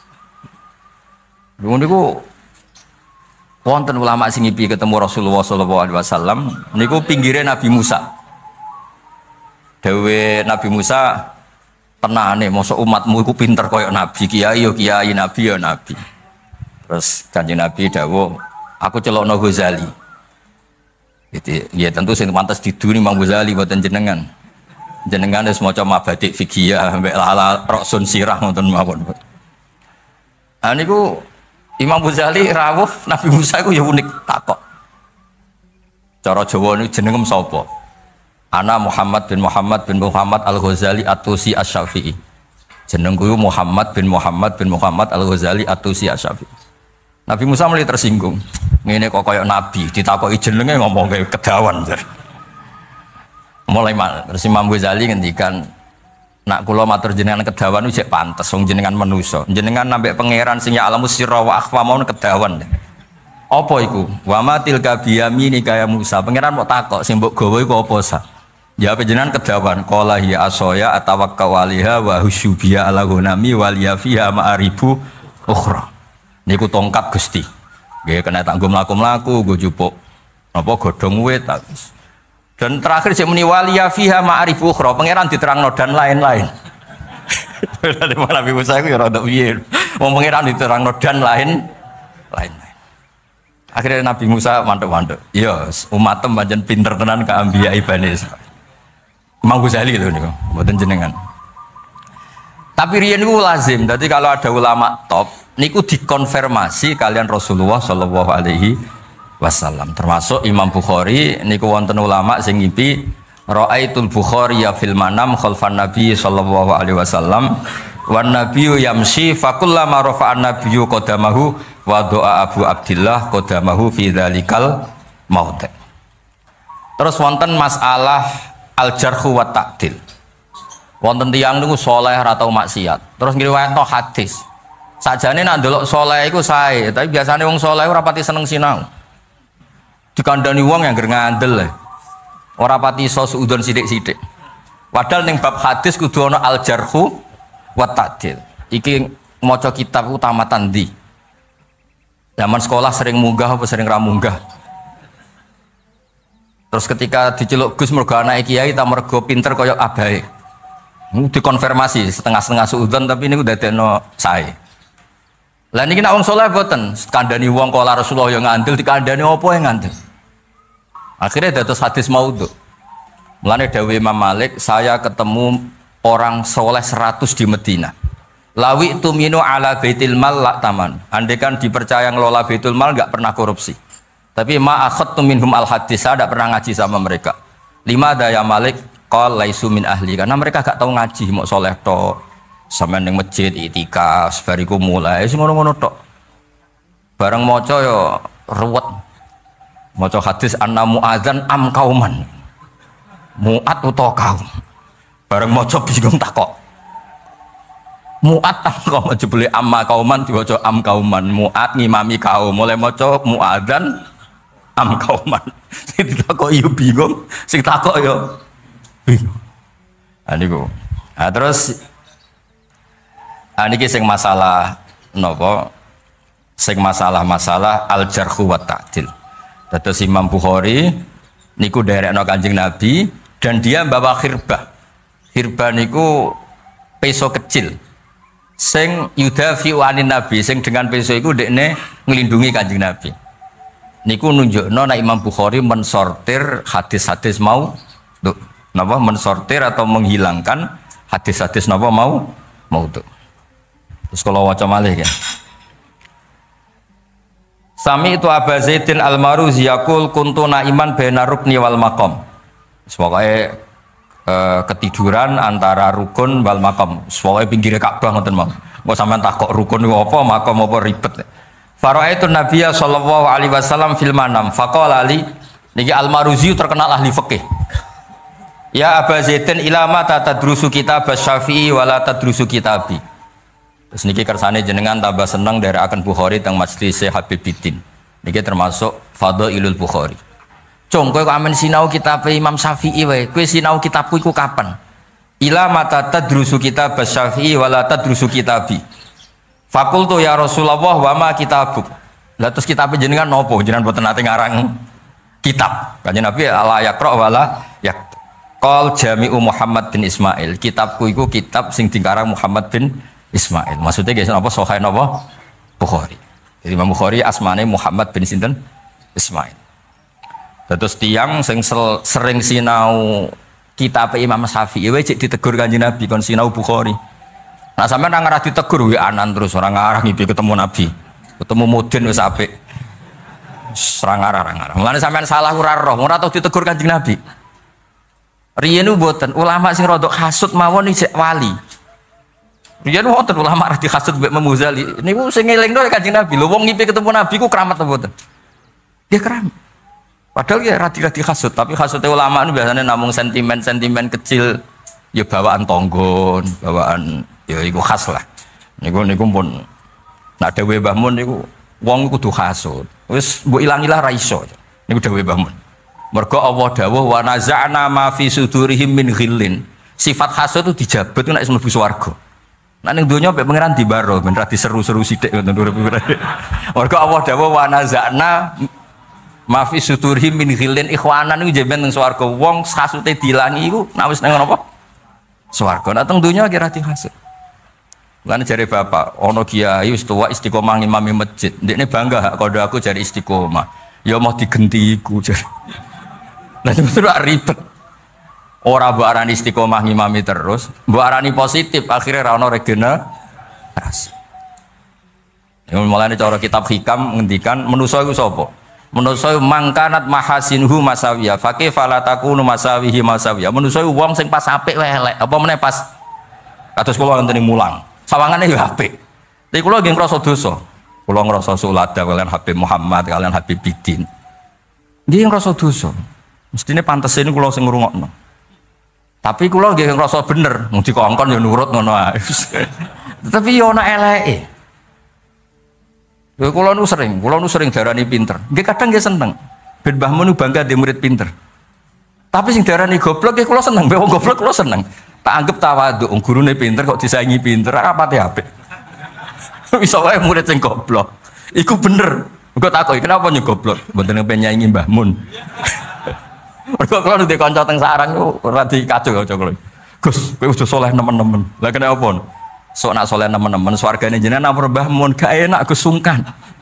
Speaker 1: Niku wonten ulama sing ngipi ketemu Rasulullah sallallahu alaihi wasallam niku pinggire Nabi Musa. Dewe Nabi Musa tenane mosok umatmu iku pinter koyo nabi, kiai yo kiai, nabi yo nabi. Terus Kanjeng Nabi dawuh, aku celokno Ghazali. Gitu, ya tentu sing pantes diduni Imam Ghazali mboten jenengan. Jenengan wis maca Mabadik Fiqhiyah mbek Lala Roksun Sirah ngoten mawon. Ah niku Imam Ghazali rawuh Nabi Musa iku ya unik takok. Cara Jawa niku jenengem sapa? Ana Muhammad bin Muhammad Al-Ghazali At-Tusi Asy-Syafi'i. Jenengku Muhammad bin Muhammad Al-Ghazali At-Tusi Asy-Syafi'i. Nabi Musa mulai tersinggung. Ngene kok koyo nabi ditakoki jenenge ngomong kayak kedawan. Mulai terus Imam Ghazali ngendikan, nak kula matur jenengan kedawan itu jek pantes wong jenengan manusa. Jenengan nambah pangeran sing ya alamus sirra wa akhfa mau kedawan. Apa iku? Wa ma tilka biyamini kaya Musa. Pangeran mau takok sing mbok gawa iku apa sa? Jawab jenengan kedawan. Qala hiya asoya atawakkau alaiha wa husyubiya ala ghanami wal yafiha ma'aribu ukhra. Niku tongkat Gusti. Nggih kena tak nggo mlaku-mlaku, nggo jupuk napa godhong wit. Dan terakhir saya muni waliya fiha ma'arif ukhra, pangeran diterangno dan lain-lain. Nabi Musa iku ya rada piye. Wong pangeran diterangno dan lain-lain. Akhirnya Nabi Musa mandek-mandek. Ya, umatem pancen pinter tenan ka ambiya Bani Israil. Imam Ghazali lho niku, mboten jenengan. Tapi riyen niku lazim. Dadi kalau ada ulama top niku dikonfirmasi kalian Rasulullah sallallahu alaihi wasallam. Termasuk Imam Bukhari niku wonten ulama sing ngipi ra'aitul Bukhari ya fil manam khalfan Nabi sallallahu alaihi wasallam wan nabiyyu yamshi fa kullama rafa'an nabiyyu qadamahu wa doa Abu Abdillah qadamahu fi dzalikal mauti'. Terus wonten masalah al-jarhu wa ta'dil. Wonten tiyang niku saleh ora tau maksiat. Terus ngriwayatno hadis. Sajane nak ndelok saleh iku sae, tapi biasane wong saleh ora pati seneng sinau. Dikandani wong yang ngandel. Ora pati iso suudon sithik-sithik. Padahal ning bab hadis kudu ana al-jarhu wa ta'dil. Iki maca kitab utamatan ndi? Zaman sekolah sering munggah apa sering ra munggah? Terus ketika diceluk Gus mergo anake kiai ta mergo pinter kaya abahe. Dikonfirmasi setengah-setengah suudzon tapi ini udah deno sae. Lah niki nek wong saleh boten kandhani wong kala Rasulullah yang ngandel dikandhani apa yang ngandel. Akhirnya dados hadis maudhu. Mulane dawuh Imam Malik, saya ketemu orang saleh 100 di Madinah. Lawi tuminu ala baitil mal la taman. Andaikan dipercaya ngelola baitul mal enggak pernah korupsi. Tapi ma akhadtu minhum al hadis, saya tidak pernah ngaji sama mereka. Lima daya Malik qal laisu min ahli, karena mereka gak tahu ngaji, mau soleh tok. Sampeyan ning masjid itikaf bariku mulai sing ngono-ngono tok. Bareng maca ya ruwet. Maca hadis anna muadzan am kauman. Muat utawa kaum. Bareng maca bingung takok. Muat am kaum jebule amma kauman diwaca am kauman. Muat ngimami kaum, mulai maca muadzan am kauman. Sing takok yo bingung, sing takok yo bingung. Niku. Nah, terus niki sing masalah napa? Sing masalah al-jarh wa ta'dil. Dados Imam Bukhari niku derekno Kanjeng Nabi dan dia bawa khirbah. Khirbah niku peso kecil. Sing yudafi'u anin Nabi, sing dengan peso iku dekne nglindungi Kanjeng Nabi. Niku nunjukno nek Imam Bukhari mensortir hadis-hadis mau napa mensortir atau menghilangkan hadis-hadis napa mau tuh. Terus kalau waca malih ya. Sami itu Aba Zaidin Al-Maruzi yaqul kuntu naiman baina rukni wal maqam. Pokoke ketiduran antara rukun wal maqam. Pokoke pinggire Ka'bah ngoten mau. Kok sampean takok rukun niku apa, maqam apa ribet. Fara'aitu Nabiyya sallallahu alaihi wasallam fil manam faqala li niki Al-Maruzi terkenal ahli fikih. Ya Aba Zaidin ilama tadrusu kitab Syafi'i wala tadrusu kitabi. Terus niki kersane jenengan tambah seneng dari akan Bukhari teng majelis Habibiddin. Niki termasuk Fadhailul Bukhari. Cung kowe kok amen sinau kitab Imam Syafi'i wae. Kowe sinau kitabku iku kapan? Ilama tadrusu kitab Syafi'i wala tadrusu kitabi. Fakultu ya Rasulullah wa ma kitabuk. Lah terus kitab jenengan nopo? Jenengan boten nate ngarang kitab. Kanjeng Nabi ala yaqra wala yak. Qal Jami'u Muhammad bin Ismail. Kitabku iku kitab sing dikarang Muhammad bin Ismail. Maksudnya guys napa sahih napa? Bukhari. Jadi Imam Bukhari asmane Muhammad bin sinten? Ismail. Terus tiang sing sering sinau kitab Imam Syafi'i wae cek ditegur Kanjeng Nabi kon sinau Bukhari. Nah sampean nang ngarah ditegur wae anan terus ora ngarah ngipi ketemu Nabi. Ketemu mudin wis apik. Ora ngarah. Mulane sampean salah ora roh, ora tau ditegur Kanjeng Nabi. Riyen mboten ulama sing rodok hasud mawon isih wali. Riyen wonten ulama ra dihasud mbek Imam Ghazali. Niku sing ngelingno Kanjeng Nabi. Lho wong ngipi ketemu Nabi ku keramat apa mboten? Dia keramat. Padahal ya ra dihasud, tapi hasudnya ulama itu biasanya namung sentimen-sentimen kecil ya bawaan tonggon, bawaan ya iku khas lah. Niku pun nak dawuh Mbah Mun niku wong kudu hasud. Wis mbok ilang-ilang ra iso. Niku dawuh Mbah Mun. Mergo Allah dawuh wa naza'na ma fi sudurihim min ghillin. Sifat hasud itu dijabet nek mlebu swarga. Nek ning donya mek pangeran dibaro ben ra diseru-seru sithik ngoten urip. Mergo Allah dawuh wa naza'na ma fi sudurihim min ghillin ikhwanan iku jemben ning swarga. Wong hasude dilangi iku nek wis nang napa? Swarga. Nek teng donya kira dihasud. Lan jare bapak, ana kiai wis tuwa istiqomah ngimami masjid. Ndekne bangga hak kodo aku jare istiqomah. Ya mau digenti iku jare. Lah itu ribet. Ora mbok arani istiqomah ngimami terus, mbok arani positif akhirnya ra ono regenerasi. Yang mulane cara kitab hikam ngendikan manusa iku sapa? Manusa mangkanat mahasinhu masawiya, faqih fala takunu masawihi masawiya. Manusa wong sing pas apik wae elek, apa meneh pas kados kula wonten mulang. Sawangane ya apik. Tapi kula nggih ngrasa dosa. Kula ngrasa sulada kalian Habib Muhammad, kalian Habib Bidin. Nggih ngrasa dosa. Mestine pantese niku kula sing ngrungokno. Tapi kula nggih ngrasa bener, mung dikongkon ya nurut ngono ae. Tapi yo ana eleke. Kulo nu sering darani pinter. Nggih kadang nggih seneng. Ben Mbah Mun bangga dhe murid pinter. Tapi sing darani goblok nggih kulo seneng, wong goblok kulo seneng. Tak anggap tawadhu, wong gurune pinter kok disaingi pinter, apa teh apik. Iso wae murid sing goblok. Iku bener. Engko takoki, kenapa nyo goblok? Mboten penyaingi Mbah Mun. Mergo kulo ndek kanca teng sarang ora dikacau kanca kulo. Gus, kowe wis saleh nemen-nemen. Lah kenapa? Sok nak soleh teman-teman, swargane jenengan apa Mbah Mun gak enak Gus sungkan.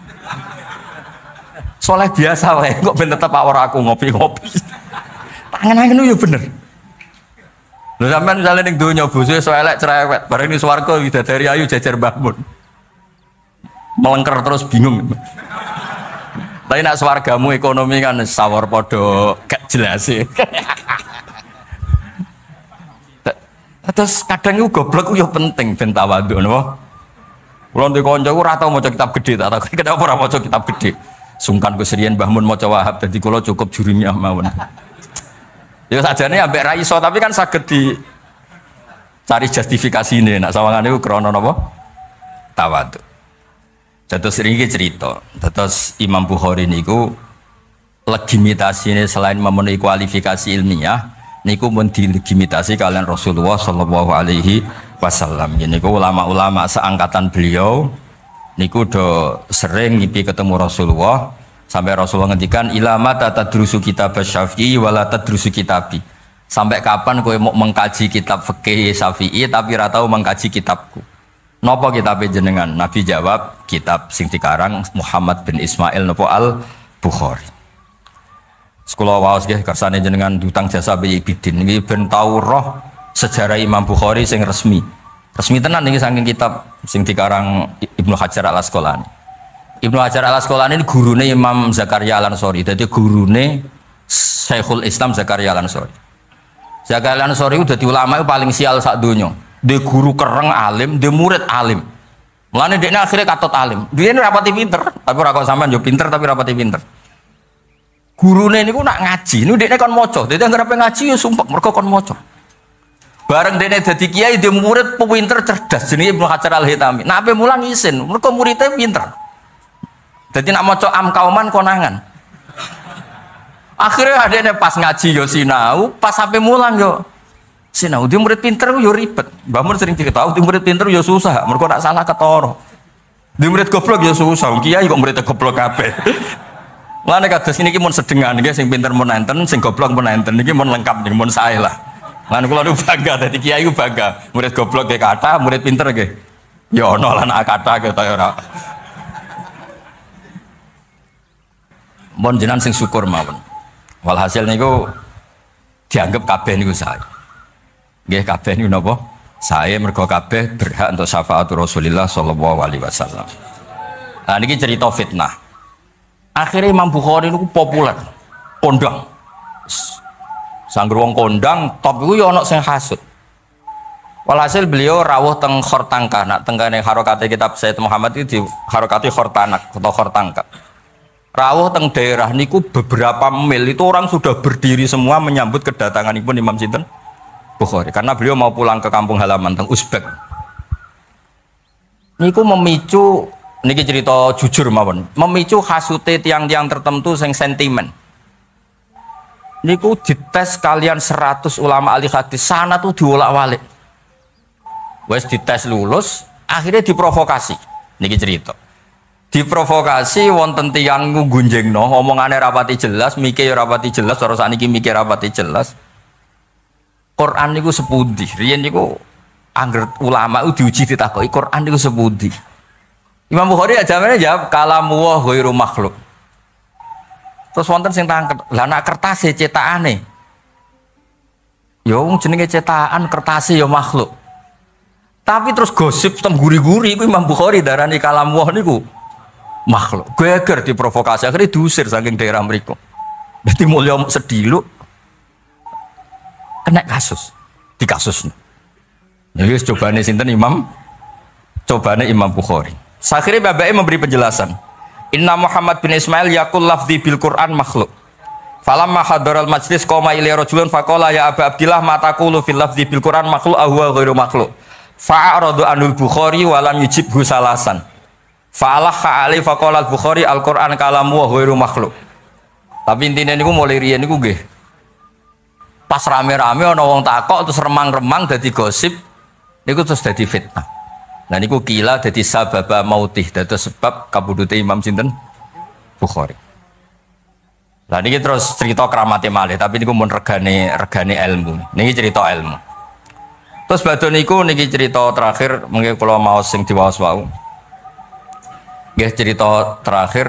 Speaker 1: Soleh biasa wae, kok ben tetep ora aku ngopi-ngopi. Tangan-tangan yo bener. Lho sampean misale ning donya bosé sok elek cerewet, bareng ning swarga widadari ayu jajar Mbah Mun. Melengker terus bingung. Tapi nak swargamu ekonomi kan sawar padha gak jelas sih. Terus kadang itu goblok itu penting ben tawadhu napa. Kula ndek kanca ku ora tau maca kitab gedhe tak takoki kenapa ora maca kitab gedhe. Sungkan Gus riyen Mbah Mun maca Wahab dadi kula cukup jurimiah mawon. Ya sajane ambek ra iso tapi kan saged di cari justifikasine nak sawangane ku krana napa? Tawadhu. Dados iki cerita. Dados Imam Bukhari niku legitimitasine selain memenuhi kualifikasi ilmiah niku mun dilegitimasi kalian Rasulullah sallallahu alaihi wasallam. Niku ulama-ulama seangkatan beliau niku do sering ngipi ketemu Rasulullah sampai Rasulullah ngendikan ilama tadrusu kitab Syafi'i wala tadrusu kitabi. Sampai kapan kowe mau mengkaji kitab fikih Syafi'i tapi ora tau mengkaji kitabku. Napa kitab jenengan? Nabi jawab kitab sing dikarang Muhammad bin Ismail napa Al-Bukhari. Sekolah waos nggih kersane jenengan utang jasa bi bidin iki ben tau roh sejarah Imam Bukhari sing resmi. Resmi tenan niki saking kitab sing dikarang Ibnu Hajar Al Asqalani. Ibnu Hajar Al Asqalani ini gurune Imam Zakaria Al Ansori. Dadi gurune Syekhul Islam Zakaria Al Ansori. Zakaria Al Ansori udah di ulama paling sial sak donya. Dia guru kereng alim, dia murid alim. Mulane dekne akhirnya katut alim. Dia ini rapati pinter, tapi ora kok sampean yo pinter tapi rapati pinter. Gurune niku nak ngaji, niku dekne kon maca. Dadi anggere ngaji ya sumpek mergo kon maca. Bareng dekne dadi kiai dia murid pinter cerdas jenenge Ibnu Hajar Al-Hitami. Nak ape mulang isin, mergo muridnya pinter. Dadi nak maca am kauman konangan. Akhirnya adekne pas ngaji yo sinau, pas ape mulang yo sinau. Dia murid pinter yo ribet. Mbah Mun sering diketahui dia murid pinter yo susah, mergo nak salah ketara. Dia murid goblok yo susah, kiai kok murid goblok kabeh. Lane kados niki mun sedengan nggih sing pinter mun enten, sing goblok mun enten niki mun lengkap niki mun sae lah. Lan kula nu bangga dadi kiai ku bangga. Murid goblok nggih kathah, murid pinter nggih. Ya ana lan kathah kaya ora. Mun jenengan sing syukur mawon. Walhasil niku dianggap kabeh niku sae. Nggih kabeh niku napa? Sae mergo kabeh berhak untuk syafaat Rasulullah sallallahu alaihi wasallam. Nah niki cerita fitnah. Akhirnya Imam Bukhari itu populer, kondang. Sangger wong kondang, top itu ya ono sing hasud. Walhasil beliau rawuh teng Khortangka, nak tengene harokate kitab Sayyid Muhammad itu di harokati Khortanak atau Khortangka. Rawuh teng daerah niku beberapa mil itu orang sudah berdiri semua menyambut kedatangan Ibnu Imam Sinten Bukhari karena beliau mau pulang ke kampung halaman teng Uzbek. Niku memicu niki cerita jujur mawon, memicu hasute tiang-tiang tertentu sing sentimen. Niku dites kalian 100 ulama ahli hadis sana tuh diolak-walik. Wes dites lulus, akhirnya diprovokasi. Niki cerita. Diprovokasi wonten tiyang nggunjengno, omongane rapati jelas, mikir rapati jelas, cara sakniki mikir rapati jelas. Quran niku sepundi? Riyen niku angger ulama diuji ditakoki Quran niku sepundi? Imam Bukhari ajamane jawab kalamu wa ghairu makhluk. Terus wonten sing tangket, lah nak kertas cetakane. Ya wong jenenge cetakan kertasé ya makhluk. Tapi terus gosip tem guri-guri iku Imam Bukhari darani kalam wah niku makhluk. Geger diprovokasi akhirnya diusir saking daerah mriku. Dadi mulya sediluk kena kasus. Di kasus. Ya wis cobane sinten Imam? Cobane Imam Bukhari. Akhirnya babake memberi penjelasan. Inna Muhammad bin Ismail yaqul lafzi bil Qur'an makhluk. Falamma hadaral majlis qoma ilaihi rajulun faqala ya Aba Abdillah ma taqulu fil lafzi bil Qur'an makhluk ahwa ghairu makhluk. Fa'aradu anul Bukhari wa lam yujibhu salasan. Fa'alaha alaihi faqala al Bukhari al Qur'an kalamu wa ghairu makhluk. Tapi intine niku mulai riyen niku nggih. Pas rame-rame ana wong takok terus remang-remang dadi gosip niku terus dadi fitnah. Nah niku kila dadi sababa mautih dados sebab kabudute Imam sinten Bukhari. Lah niki terus cerita keramate malih, tapi niku mun regane ilmu. Niki cerita ilmu. Terus badhe niku niki cerita terakhir mengke kula maos sing diwaos wau. Nggih cerita terakhir.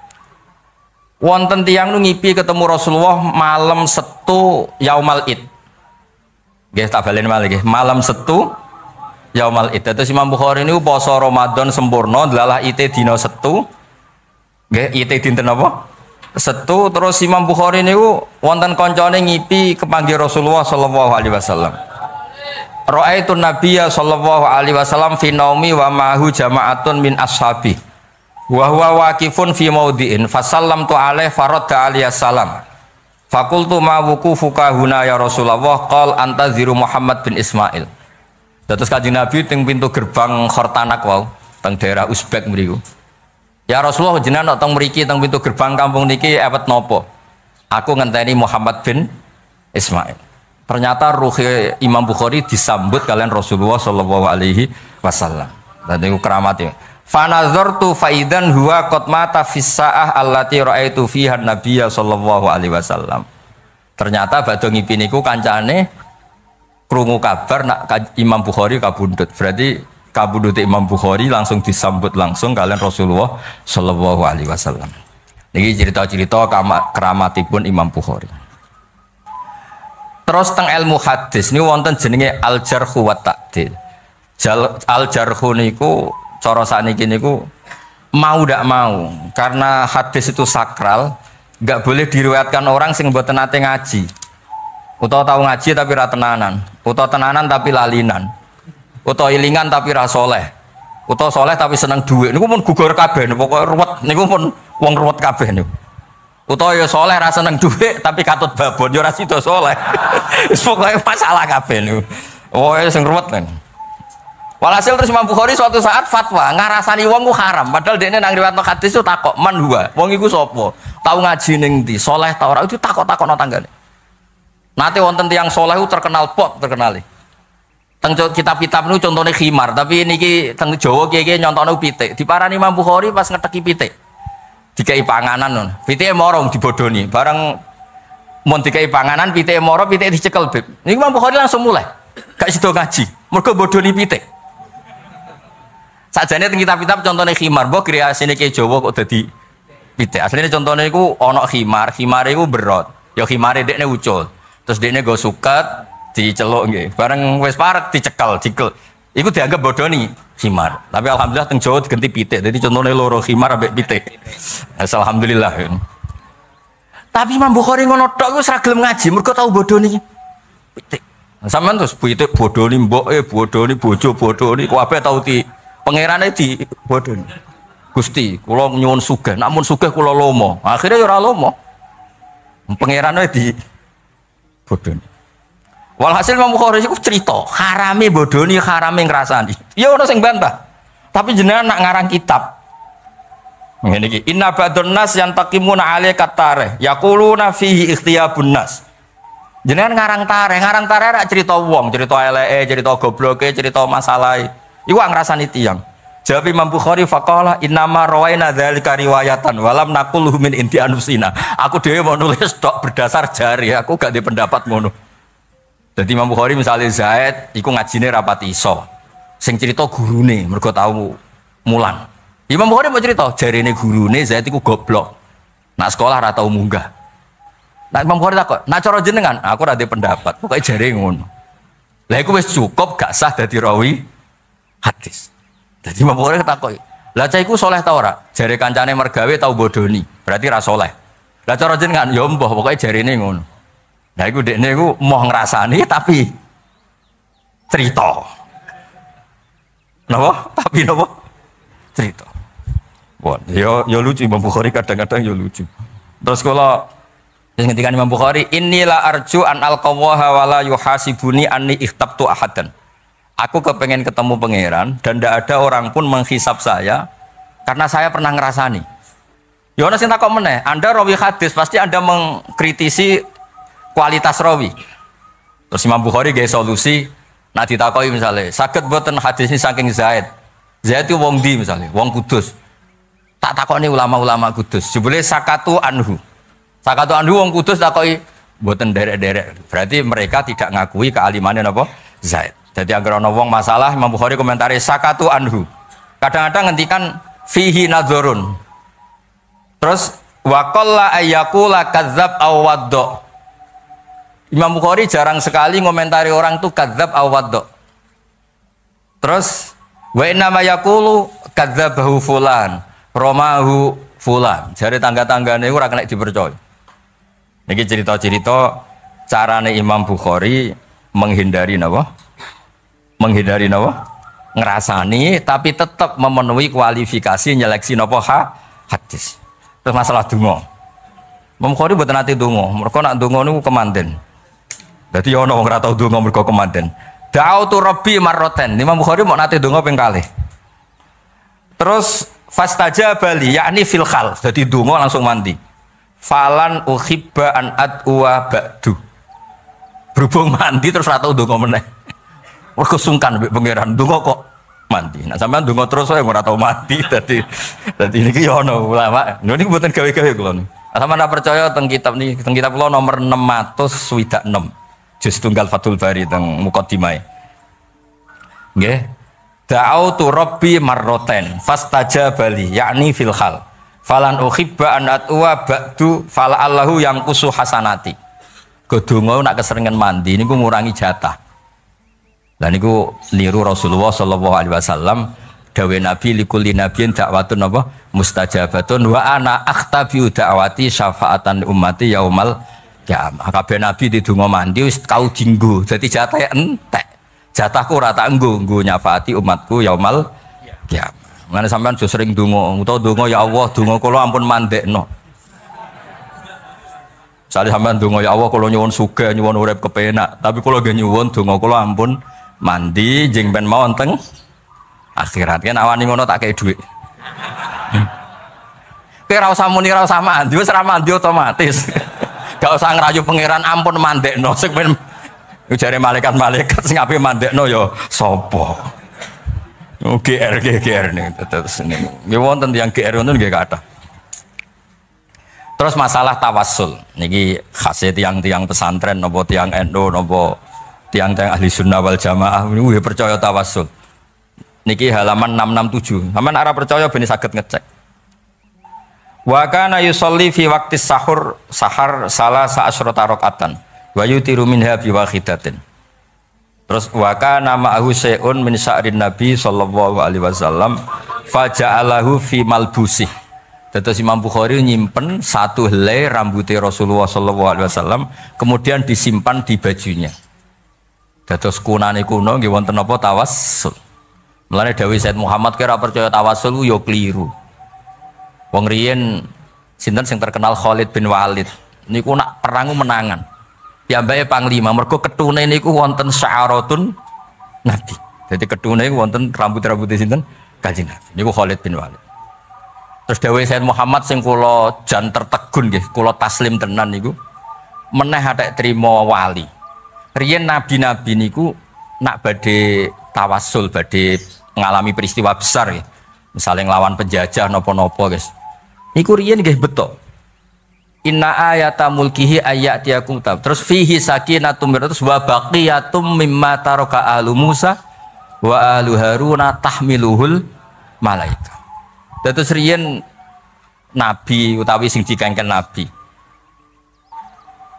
Speaker 1: Wonten tiyang nu ngipi ketemu Rasulullah malam Setu Yaumal Id. Nggih tak baleni malih nggih. Malam Setu Yaumal Id. Terus Imam Bukhari niku poso Ramadan sempurna delalah ite dina Setu. Nggih, ite dinten apa? Setu. Terus Imam Bukhari niku wonten kancane ngipi kepanggih Rasulullah sallallahu alaihi wasallam. Ra'aitun Nabiyya sallallahu alaihi wasallam fi naumi wa ma'ahu jama'atun min ashabi. Wa huwa waqifun fi maudhi'in fa sallamtu alaihi faradda alaihi salam. Fakultu ma wuqufuka huna ya Rasulullah qal antaziru Muhammad bin Ismail. Terus Kanjeng Nabi teng pintu gerbang Khortanak wau teng daerah Uzbek mriku. Ya Rasulullah jenengan teng mriki teng pintu gerbang kampung niki ewet nopo? Aku ngenteni Muhammad bin Ismail. Ternyata ruhe Imam Bukhari disambut kalian Rasulullah sallallahu alaihi wasallam. Dan niku keramatnya. Fa nazartu faidan huwa qad mata fis saah allati raaitu fiha Nabiyya sallallahu alaihi wasallam. Ternyata badhe ngipi niku kancane krungu kabar nak Imam Bukhari kabundut. Berarti kabudute Imam Bukhari langsung disambut langsung kalian Rasulullah sallallahu alaihi wasallam. Niki cerita-cerita keramatipun Imam Bukhari. Terus teng ilmu hadis niku wonten jenenge al-jarhu wa ta'dil. Al-jarhu niku cara sakniki niku mau ndak mau karena hadis itu sakral, enggak boleh diriwayatkan orang sing mboten nate ngaji. Utawa tahu ngaji tapi ra tenanan, utawa tenanan tapi lalinan. Utawa ilingan tapi ra saleh. Utawa saleh tapi seneng dhuwit. Niku pun gugur kabeh, pokoke ruwet. Niku pun wong ruwet kabeh niku. Utawa ya saleh ra seneng dhuwit tapi katut babon ya ora sida saleh. Wis pokoke masalah kabeh niku. Oh, sing ruwet kan. Walhasil terus Imam Bukhari suatu saat fatwa ngarasani wong ku haram. Padahal dekne nang riwayatno hadis itu takok man huwa. Wong iku sapa? Tau ngaji ning ndi? Saleh ta ora? Itu takok-takokno tanggane. Nate wonten tiyang saleh terkenal terkenali. Teng kitab-kitab niku contone khimar, tapi niki teng Jawa kiye-kiye nyontokno pitik. Diparani Imam Bukhari pas ngeteki pitik. Dikai panganan non. Pitike morong dibodoni. Bareng mun dikai panganan pitike moro, pitike dicekel, Beb. Niku Imam Bukhari langsung mulai. Gak sida ngaji. Mergo bodoni pitik. Sakjane teng kitab-kitab contone khimar, mbok kreasine ki Jawa kok dadi pitik. Asline contone iku ana khimar, khimare iku berot. Ya khimare dekne ucul. Terus dekne go suket diceluk nggih. Bareng wis parek dicekel, dikel. Iku dianggap bodoni khimar. Tapi alhamdulillah teng Jawa diganti pitik. Jadi contone loro khimar ambek pitik. Alhamdulillah. Tapi Imam Bukhari ngono tok wis ra gelem ngaji, mergo tau bodoni pitik. Sampeyan terus pitik bodoni mboke, bodoni bojo, bodoni kabeh tau di pangerane di bodoni. Gusti, kula nyuwun sugih. Nek mun sugih kula lomo. Akhire ya ora lomo. Pangerane di bodoni. Walhasil Imam Bukhari iku cerita, harame bodoni, harame ngrasani. Ya ono sing bantah. Tapi jenengan nak ngarang kitab. Ngene iki, inna ba'dun nas yantaqimuna 'alaika tarikh, yaquluna fihi ikhtiyabun nas. Jenengan ngarang tarikh rak cerita wong, cerita eleke, cerita gobloke, cerita masalahe. Iku ngrasani tiyang. Jawab Imam Bukhari faqala innama rawaina dzalika riwayatan walam naqulhu min inti anfusina. Aku dhewe mau nulis tok berdasar jari, aku gak di pendapat ngono. Jadi Imam Bukhari misalnya Zaid, iku ngajine rapati iso. Sing cerita gurune, mergo tau mulang. Imam Bukhari mau cerita, jarine gurune Zaid iku goblok. Nak sekolah ora tau munggah. Nah Imam Bukhari takut, nah cara jenengan, aku ada pendapat, pokoknya jari ngono. Lah iku wis cukup gak sah dadi rawi hadis. Dadi Imam Bukhari takut. Lah cah iku soleh ta ora? Jare kancane mergawe tau bodoni, berarti ra soleh. Lah cara jenengan ya mbah, pokoknya jarine ngono. Lah iku dekne iku moh ngrasani tapi cerita. Napa? Tapi napa? Cerita. Wah, yo lucu Imam Bukhari kadang-kadang yo lucu. Terus kalau ngendikan Imam Bukhari, inilah arju an alqawaha wala yuhasibuni anni ikhtabtu ahadan. Aku kepengen ketemu pangeran dan tidak ada orang pun menghisap saya karena saya pernah ngerasani. Ya ana sing takok meneh, Anda rawi hadis pasti Anda mengkritisi kualitas rawi. Terus Imam Bukhari gawe solusi, nak ditakoki misalnya, saged mboten hadis ini saking Zaid. Zaid itu wong ndi misalnya, wong Kudus. Tak takoni ulama-ulama Kudus. Jebule sakatu anhu. Sakatu anhu wong Kudus takoki mboten derek-derek. Berarti mereka tidak ngakui kealimannya napa? Zaid. Jadi agar ana wong masalah Imam Bukhari komentari sakatu anhu. Kadang-kadang ngendikan fihi nadzurun. Terus waqalla ayyakula kadzab aw waddo. Imam Bukhari jarang sekali ngomentari orang tuh kadzab aw waddo. Terus wa inna ma yaqulu kadzabahu fulan, romahu fulan. Jare tangga-tanggane ora kena dipercaya. Niki cerita-cerita carane Imam Bukhari menghindari napa? Menghindari napa? Ngerasani tapi tetap memenuhi kualifikasi nyeleksi napa hadis. Terus masalah donga. Imam Bukhari mboten nate donga, mergo nak donga niku kemanten. Dadi ya ana wong ora tau donga mergo kemanten. Da'autu rabbi marroten. Imam Bukhari mau nate donga ping kalih. Terus fastajaba li yakni fil khal. Dadi donga langsung mandi. Falan uhibba an adwa ba'du. Berhubung mandi terus ora tau donga meneh. Mergo sungkan mbek pangeran donga kok mandi. Nah sampean donga terus wae ora tau mati. Dadi niki ya ana ulama. Niki mboten gawe-gawe kula niku. Sampeyan ora percaya teng kitab niki, teng kitab kula nomor 606. Juz tunggal Fathul Bari teng muqaddimah. Nggih. Da'autu rabbi marroten fastajaba li yakni fil khal. Falan uhibba an atwa ba'du fala allahu yang kusu hasanati. Godonga nak keseringan mandi niku ngurangi jatah. Lah niku niru Rasulullah sallallahu alaihi wasallam dawe Nabi likulli nabiyyin da'watun apa mustajabatun wa ana akhtabiu da'wati syafaatan ummati yaumal qiyamah. Kabeh nabi didonga mandi wis kau dinggo. Dadi jatahe entek. Jatahku ora tak nggo nyafaati umatku yaumal qiyamah. Ngene sampean jo sering donga, utawa donga ya Allah, donga kula ampun mandekno. Sale sampean donga ya Allah kula nyuwun sugih, nyuwun urip kepenak, tapi kula nggih nyuwun donga kula ampun mandi jeng ben mawon teng akhirat. Kan awani ngono tak kei dhuwit. Kowe ora usah muni ora usah mandi, wis ora mandi otomatis. Gak usah ngrayu pangeran ampun mandekno sing ben jare malaikat-malaikat sing ape mandekno ya sapa. GR nih terus niku. Nggih wonten tiyang GR wonten nggih kathah. Terus masalah tawassul niki khase tiyang-tiyang pesantren napa tiyang NU napa tiyang-tiyang ahli sunnah wal jamaah niku percaya tawassul. Niki halaman 667. Sampeyan ora percaya ben saged ngecek. Wa kana yusolli fi waqti sahar salah sa'asrata rakaatan wa yutiru minha bi wahidatin. Terus wa kana ma'ahu syai'un min sya'rin nabi sallallahu alaihi wasallam faja'alahu fi malbusih. Terus Imam Bukhari nyimpen satu helai rambutnya Rasulullah sallallahu alaihi wasallam kemudian disimpan di bajunya. Terus kunane kuno nggih wonten apa tawassul. Mulane dawuh Said Muhammad kira percaya tawassul yo keliru. Wong riyen sinten sing terkenal Khalid bin Walid niku nak perang menangan. Piyambake panglima mergo ketune niku wonten sya'aratun Nabi. Jadi ketune niku wonten rambut-rambute sinten? Kanjeng Nabi. Niku Khalid bin Walid. Terus dawuh Said Muhammad sing kula jan tertegun nggih, kula taslim tenan niku meneh atek trima wali. Riyen nabi-nabi niku nak badhe tawassul, badhe ngalami peristiwa besar ya. Misalnya nglawan penjajah napa-napa guys. Niku riyen nggih beto. Inna ayata mulkihi ayatiyakum tab. Terus fihi sakinatum terus wa baqiyatum mimma taraka alu Musa wa alu Haruna tahmiluhul malaika. Terus riyen nabi utawi sing dikengken nabi.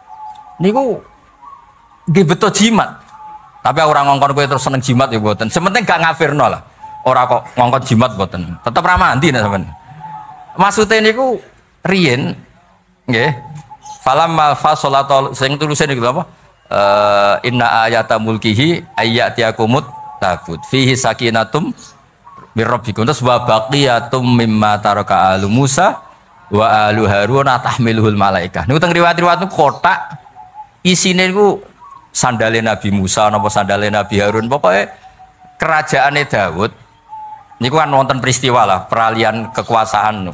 Speaker 1: Niku nggih beto jimat. Tapi orang ngongkon kowe terus seneng jimat ya mboten. Sementing gak ngafirno lah. Ora kok ngongkon jimat mboten. Tetep ra mandi nek sampean. Maksude niku riyen nggih. Falamma fasalatul sing tuluse niku apa? Inna ayata mulkihi ayyatiyakumut tabut fihi sakinatum mir rabbikum terus wa baqiyatum mimma taraka alu Musa wa alu Harun tahmiluhul malaikah. Niku teng riwayat-riwayat kotak isine niku sandale Nabi Musa napa sandale Nabi Harun pokoknya kerajaane Daud niku kan wonten peristiwa lah peralihan kekuasaan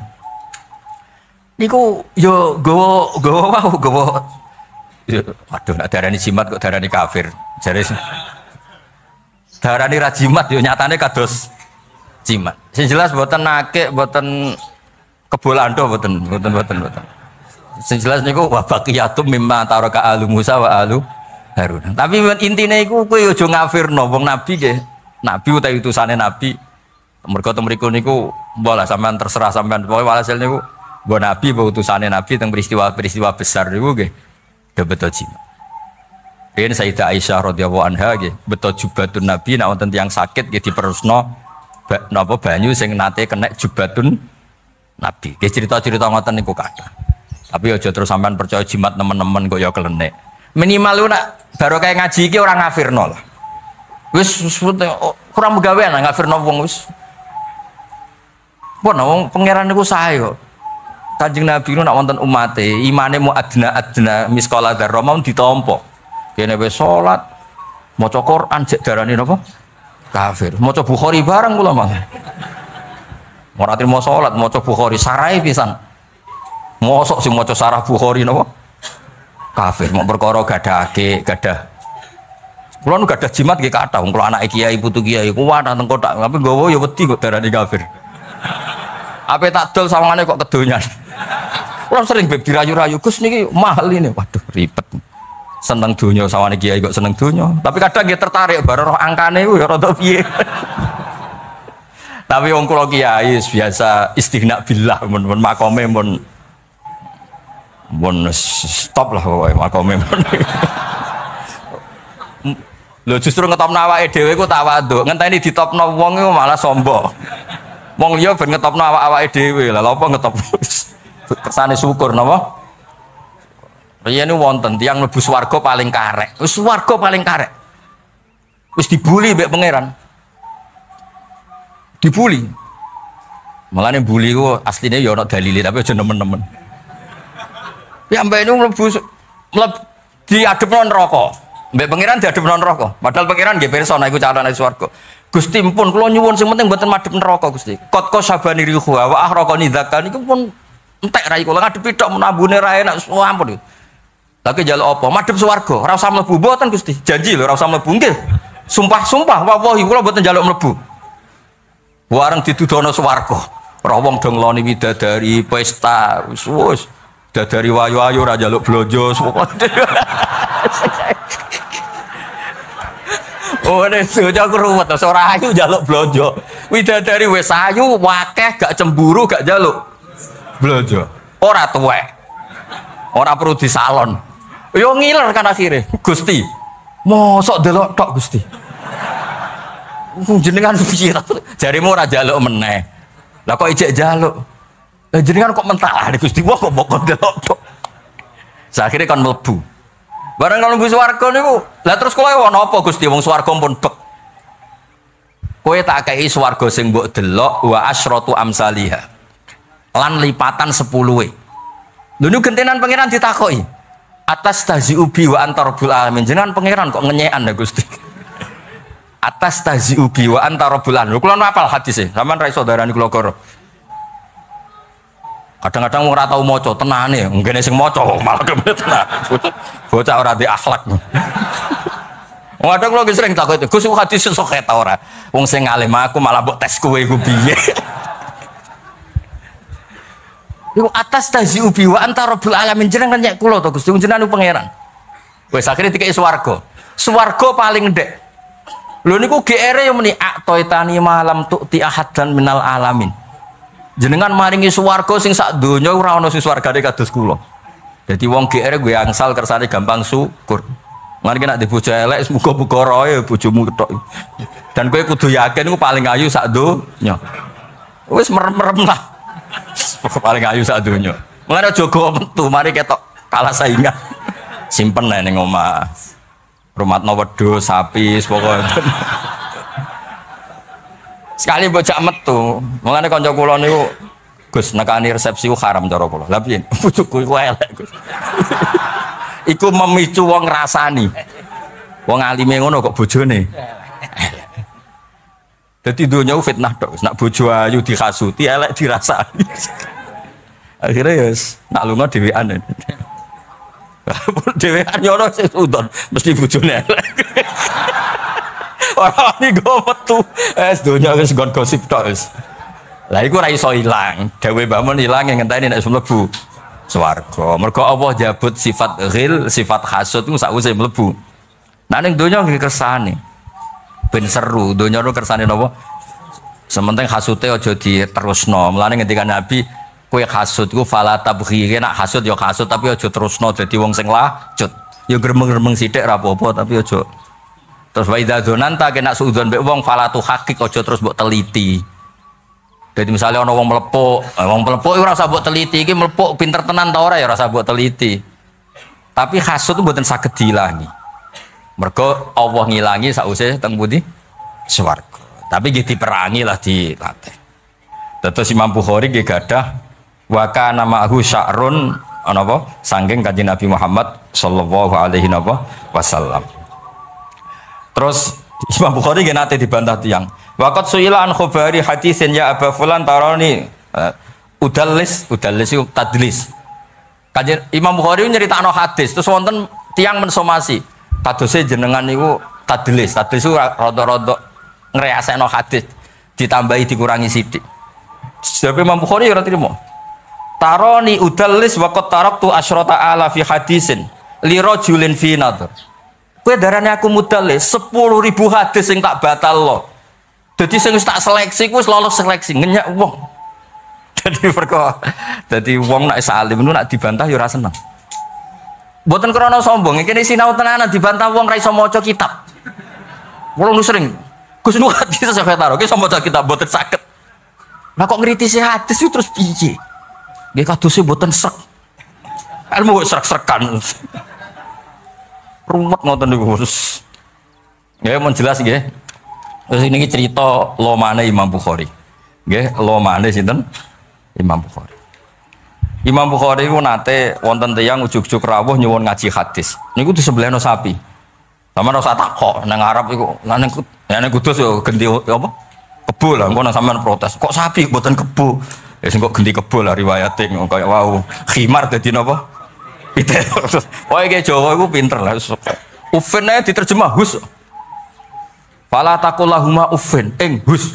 Speaker 1: niku yo gowo waduh nak darani jimat kok darani kafir jare darani ra jimat yo nyatane kados jimat sing jelas mboten nakik mboten kebolando mboten sing jelas niku wa baqiyatum mimma taraka alu Musa wa alu Harun. Tapi intinya iku kowe aja ngafirno wong nabi nggih. Nabi utawi utusane nabi. Mergo mriku niku mbola sampean terserah sampean. Pokoke walhasil niku mbok nabi mbok utusane nabi teng peristiwa besar niku nggih. Beto jimat. Riyen Sayyidah Aisyah radhiyallahu anha nggih, beto jubatun nabi nek wonten tiyang sakit nggih diperusno napa banyu sing nate kena jubatun nabi. Nggih cerita-cerita ngoten niku kathah. Tapi aja terus sampean percaya jimat nemen-nemen kok ya kelenek. Minimal lu nak baru kayak ngaji iki orang ngafirno lah. Wis kurang begawean lah ngafirno wong wis. Pun wong pangeran niku sae kok. Kanjeng Nabi nu nak wonten umate, imane mu adna miskola dzarrah mau ditampa. Kene wis salat, maca Quran jek darani napa? Kafir. Maca Bukhari bareng kula mah. Ora trimo salat, maca Bukhari sarai pisan. Mosok sing maca sarah Bukhari napa? Kafir mau perkara gadake gadah. Kula nu gadah jimat nggih kathah wong kula anake kiai putu kiai kuwat nang kotak tapi nggawa ya wedi kok darani kafir. Ape tak dol sawangane kok kedonyan. Kula sering beb dirayu-rayu Gus niki mahal ini. Waduh ribet. Seneng donya sawane kiai kok seneng donya. Tapi kadang nggih tertarik bareng roh angkane ku ya rada piye. Tapi wong kula kiai biasa istighna billah mun makome mun stop lah pokoknya makome. Lho justru ngetopno awake dhewe ku tawadhu. Ngenteni ditopno wong iku malah sombong. Wong liya ben ngetopno awake dhewe. Lah apa ngetop kersane syukur napa? Riyen wonten tiyang mlebu swarga paling karek. Wis swarga paling karek. Wis dibuli mbek pangeran. Dibuli. Mulane bully ku asline ya ana dalile tapi aja nemen-nemen. Ya mbak ini mlebu diadepno neraka. Mbak pangeran diadepno neraka. Padahal pangeran nggih pirsa nek iku carane swarga. Gusti pun kula nyuwun sing penting mboten madhep neraka Gusti. Qad sabani rihu wa ahraqani dzakkan niku pun entek rai kula ngadepi tok menambune ra enak ampun. Lagi njaluk apa? Madhep swarga. Ora usah mlebu mboten Gusti. Janji lho ora usah mlebu nggih. Sumpah wallahi kula mboten njaluk mlebu. Wareng ditudono swarga. Ora wong do ngloni widadari pesta wis dari wayu-wayu ra njaluk blonjo oh nek sojo ruwet ora ayu njaluk blonjo widadari wis ayu wakeh gak cemburu gak njaluk blonjo ora tuwek ora perlu disalon yo ngiler kan akhirnya Gusti mosok delok tok Gusti jenengan piye jarimu ora njaluk meneh lah kok ijek njaluk jenengan kok mentak lah Gusti wah kok bokot delok tok. Akhire kon mlebu. Bareng kalau mlebu swarga niku, lah terus kowe ono apa Gusti wong swarga pun bek. Kowe tak kei swarga sing mbok delok wa asyratu amsaliha. Lan lipatan 10-e. Lho niku gentenan pangeran ditakoki. Atas taziubi wa antarabul alamin. Jenengan pangeran kok ngenyekan ya Gusti. Atas taziubi wa antarabul alamin. Kula hafal hadise, sampean ra iso darani kula karo. Kadang-kadang ora tau maca tenane, nggene sing maca malah tenan. Bocah ora di akhlak. Kadang kula sering takut, Gus hadis sok eta ora. Wong sing alim aku malah mbok tes kowe iku piye. Iku atas taziubi wa anta rabbul alamin jenengan nyek kula to Gusti jenengan pangeran. Wis akhire dikeki swarga. Swarga paling ndek. Lho niku GR yo muni aqtaitani malam tu'ti ahadan minal alamin. Jenengan maringi swarga sing sak donya ora ana sing swargane kados kula. Jadi wong GR gue angsal kersane gampang syukur. Mari kena di bojo elek muga-muga roe bojomu ketok. Dan kowe kudu yakin ku paling ayu sak donya. Wis merem-merem lah. Paling ayu sak donya. Mulane jogo metu mari ketok kalah saingan. Simpen ning omah. Rumatno wedhus, sapi, pokoke. Sekali bocah metu, mulane kanca kula niku Gus nekani resepsi ku haram cara kula. Lah piye? Bojoku iku elek, Gus. Iku memicu wong ngrasani. Wong alime ngono kok bojone. Dadi donya fitnah tok. Nek bojo ayu dikasuti elek dirasani. Akhirnya ya nak lunga dhewean. Dhewean yo ora udon mesti bojone elek. Ora iki go metu. Donya wis nggon gosip tok wis. Lah iku ora iso ilang. Dewe Mbah Mun ilang ngenteni nek mlebu swarga. Mergo Allah jabut sifat ghil, sifat hasud iku sakwise mlebu. Nah ning donya nggih kersane. Ben seru, donya ora kersane napa? Sementing hasude aja diterusno. Mulane ngendika Nabi, kowe hasud iku fala tabghi. Nek hasud ya hasud tapi aja terusno dadi wong sing lacut. Ya gremeng-gremeng sithik ra apa-apa tapi aja. Terus wa idza dzonanta kena suudzon mbek wong fala tu hakik aja terus mbok teliti. Jadi misalnya ono wong melepuk ora usah mbok teliti iki melepuk pinter tenan ta ora ya ora usah mbok teliti. Tapi hasud itu mboten saged diilangi. Mergo Allah ngilangi sakwise teng pundi? Swarga. Tapi nggih diperangi lah dilatih. Terus Imam Bukhari nggih gadah wa kana ma'hu sya'run napa? Saking Kanjeng Nabi Muhammad sallallahu alaihi wasallam. Terus Imam Bukhari nggih nate dibantah tiyang. Waqat suila an khubari hadisin ya Aba Fulan tarani udallis itu tadlis. Kanjeng Imam Bukhari nyeritakno hadis terus wonten tiyang mensomasi. Kadose jenengan niku tadlis. Tadlis itu rada-rada ngreasekno hadis ditambahi dikurangi sithik. Sebab Imam Bukhari ora trimo. Tarani udallis waqat taraktu asyrata ala fi hadisin li rajulin fi nadhr. Kowe darane aku mudallis 10.000 hadis sing tak batal lo. Jadi sing wis tak seleksi ku wis lolos seleksi ngenyak wong. Dadi wong nek salim niku nek dibantah ya ora seneng. Mboten krana sombong, iki sinau tenanan dibantah wong ra iso maca kitab. Kulo nu sering Gus nu hadis sampe taro, ki iso maca kitab mboten saged. Lah kok ngritisi hadis itu terus piye? Nggih kadose mboten srek. Ilmu srek-srekan. Rumet ngoten niku Gus. Nggih mun jelas nggih. Terus ini cerita lomane Imam Bukhari. Nggih, lomane sinten? Imam Bukhari. Imam Bukhari ku nate wonten tiyang ujug-ujug rawuh nyuwun ngaji hadis. Niku disembelihno sapi. Sampeyan ora usah takok nang Arab iku, nang Kudus yo genti apa? Kebo lah, engko nang sampean protes. Kok sapi mboten kebo? Ya sing kok genti kebo lah riwayate kaya wau. Khimar dadi napa? Pitet. Wae ge Jawa iku pinter lah. Ufene diterjemah hus. Fala taqulahuma uffin hus.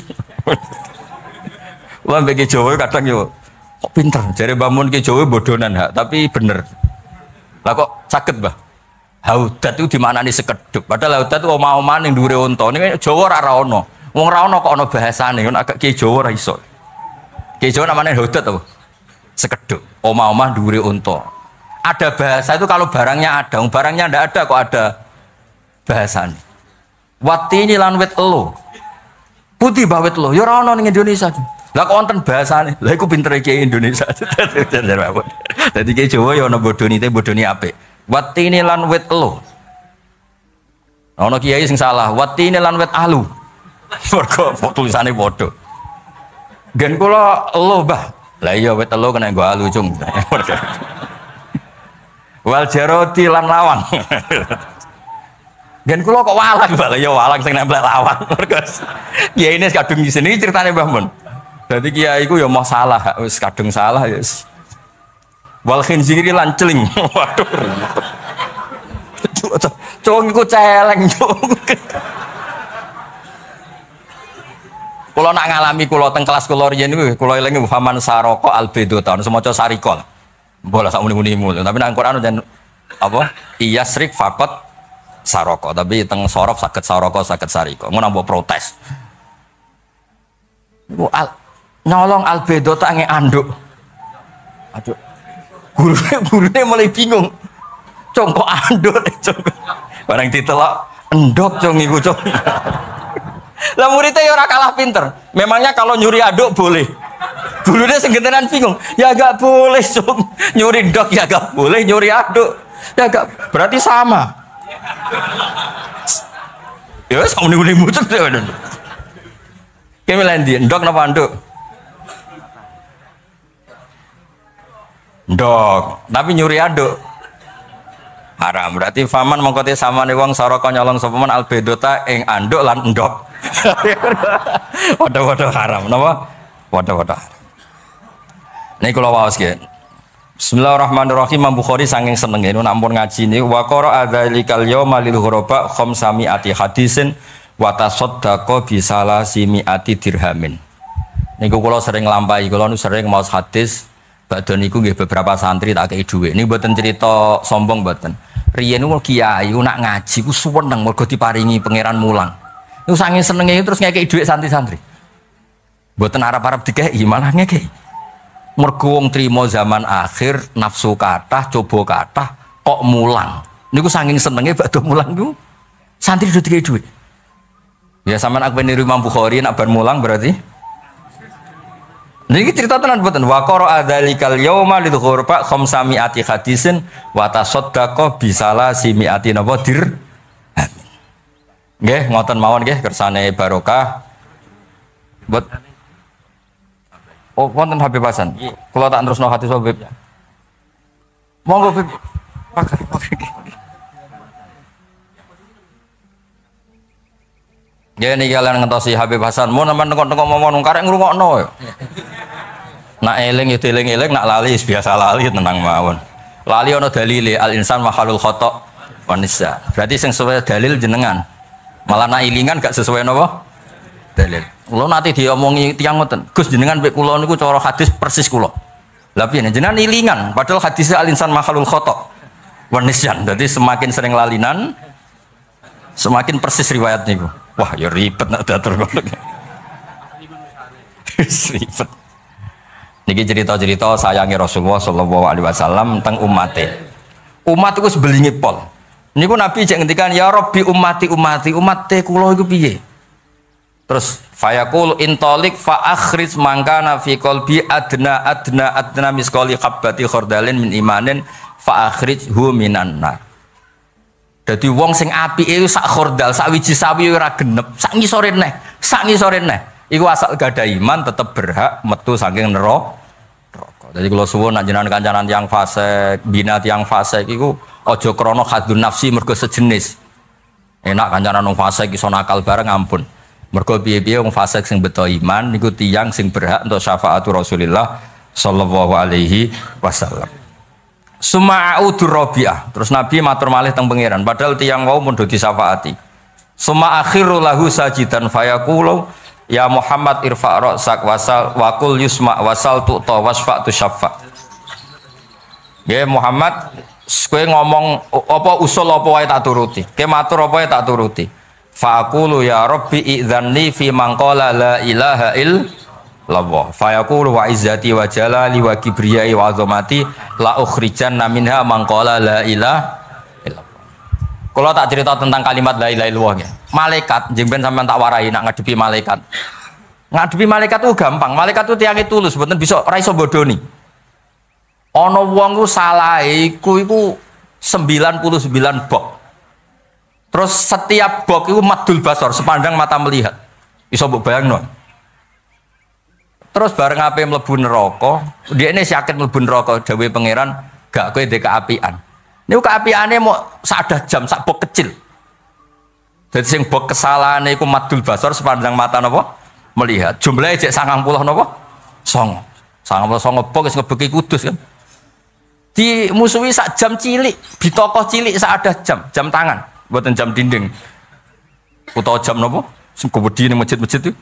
Speaker 1: Wah bagi Jawa kadang yo kok pinter. Jare Mbah Mun ki Jawa bodonan hak, tapi bener. Lah kok saged, Mbah? Haudat itu dimaknani sekedhuk. Padahal haudat itu omah-omah ning dhuwure unta. Ning Jawa ora ono. Wong ra ono kok ono bahasane. Nek agak ki Jawa ora iso. Ki Jawa namanya haudat apa? Sekedhuk. Omah-omah dhuwure unta. Ada bahasa itu kalau barangnya ada. Barangnya ndak ada kok ada bahasane. Watini lan wit elo. Putih bawet lo, ya ora ono ning Indonesia. Lah kok wonten bahasane. Lah iku pintere ki Indonesia. Dadi ki Jawa ya ono bodonite bodoni apik. Watini lan wit elo. Ono kiai sing salah, watini lan wit alu. Mergo tulisane padha. Gen kula elo, Mbah. Lah iya wit elo kena nggo alu, Cung. Wal jaroti lan lawang. Dan kula kok walang, Mbak. Ya walang sing nempel lawang. Kiai ini kadung di sini ceritane Mbah Mun. Dadi kiai iku ya mau salah, wis kadung salah ya. Wal khinziri lan celing. Waduh. Cung iku celeng, Cung. Kula nak ngalami kula teng kelas kula riyen niku kula elinge Muhammad Saroko Albedo tahun semaca sarikol. Bola sak muni-munimu, tapi nang Quran dan apa? Iya syrik fakot saroko, tapi teng sorof sakit saroko sakit sariko. Ngono mbok protes. Nyolong albedo tak nge anduk. Aduh. Gurune mulai bingung. Cung kok anduk cung. Barang ditelok endok cung iku cung. Lah muridnya ya ora kalah pinter. Memangnya kalau nyuri anduk boleh. Gurune sing gentenan bingung. Ya gak boleh cung. Nyuri ndok ya gak boleh, nyuri anduk. Ya gak berarti sama. Ya wis muni-muni mucuk to. Ki melendi ndok napa anduk? Ndok, tapi nyuri anduk haram. Berarti faman mongko te samane wong saraka nyolong sapa men albedota ing anduk lan ndok. Padha-padha haram napa? Padha-padha. Niki kula waos nggih. Bismillahirrahmanirrahim. Imam Bukhari saking senenge niku nampun ngaji niku wa qara adzalikal yauma lil ghuraba khamsami'ati hadisin wa tasaddaqa bi salasimi'ati dirhamin. Niku kula sering nglampahi, kula nu sering maos hadis. Badhe niku nggih beberapa santri tak kei dhuwit. Niku mboten cerita sombong mboten. Riyen niku kiai nak ngaji ku suweneng mergo diparingi pangeran mulang. Niku saking senenge terus ngekeki dhuwit santri-santri. Mboten arep-arep dikeki malah ngekeki. Mergo wong trimo zaman akhir nafsu kathah, coba kathah kok mulang. Niku saking senenge badhe mulang niku santri do dikeki dhuwit. Ya sampean aku niru Imam Bukhari nak bar mulang berarti niki cerita tenan mboten wa qara adzalikal yauma lil ghurba khamsami'ati hadisin wa tasaddaqa bi salasimi'ati napa dir. Nggih ngoten mawon nggih kersane barokah. Mbot oh wonten Habib Hasan. Kula tak terusno hadis Habib. Monggo Habib. Ya niki kalian ngentosi Habib Hasan. Mun sampean tengok-tengok momong karek ngrungokno. Nak eling ya eling-eling, nak lali biasa lali tenang mawon. Lali ana dalile al insan mahalul khata' wanisa. Berarti sing sesuai dalil jenengan. Malah nak ilingan gak sesuai napa? Dalil. Kula nate diomongi tiyang ngoten. Gus jenengan mek kula niku cara hadis persis kula. Lah piye jenengan ilingan padahal hadisnya al insan mahalul khata' wanisa. Jadi semakin sering lalinan semakin persis riwayat niku. Wah, ya ribet nak diatur ngono. Ribet. Niki cerita-cerita sayangnya Rasulullah sallallahu alaihi wasallam tentang umatnya. Umat itu sebelingi pol. Niku Nabi cek ngendikan ya Rabbi ummati ummate kula iku piye? Terus fayaqul intalik fa akhrij mangkana fi qalbi adna misqali habbati khardalin min imanin fa akhrijhu minan nar. Dadi wong sing apike iku sak khordal, sak wiji sawi ora genep, sak ngisore neh. Iku asal gak ada iman tetap berhak metu saking neraka. Jadi kalau suwun nak jenengan kancanan yang fasik, bina yang fasik iku aja krana khadun nafsi mergo sejenis. Enak kancanan wong fasik iso nakal bareng ampun. Mergo piye-piye wong fasik sing beto iman niku tiyang sing berhak untuk syafaatul Rasulillah sallallahu alaihi wasallam. Suma'udur rabi'ah. Terus Nabi matur malih teng pangeran padahal tiyang wau mun do disyafaati. Suma akhiru lahu sajidan fayaqulu ya Muhammad irfa' ra'sak wasal waqul yusma wasal tu'ta wasfa' tu syafa'. Ya Muhammad kowe ngomong apa usul apa wae tak turuti. Kowe matur apa wae tak turuti. Fa aqulu ya Rabbi idzanni fi man qala la ilaha illallah. Fa yaqulu wa izzati wa jalali wa kibriyai wa azamati la ukhrijanna minha man qala la ilaha illallah. Kalau tak cerita tentang kalimat la ilaha illallah ya. Malaikat, jengben sampean tak warai nak ngadepi malaikat. Ngadepi malaikat itu gampang. Malaikat itu tiange tulus, mboten bisa ora iso bodoni. Ana wong ku salah iku 99 bok. Terus setiap bok itu madul basor, sepandang mata melihat. Iso mbok bayangno. Terus bareng ape mlebu neraka, dhekne yakin mlebu neraka dawuhe pangeran, gak kowe ndek keapian. Niku keapiane mau sak jam sak bok kecil. Jadi sing bok kesalahane iku madul basor sepanjang mata napa? Melihat. Jumlahe jek 90 napa? 99 bok wis ngebeki kudus kan. Dimusuhi sak jam cilik, ditokoh cilik sak ada jam tangan, mboten jam dinding. Utawa jam napa? Sing kebedi ning masjid-masjid itu.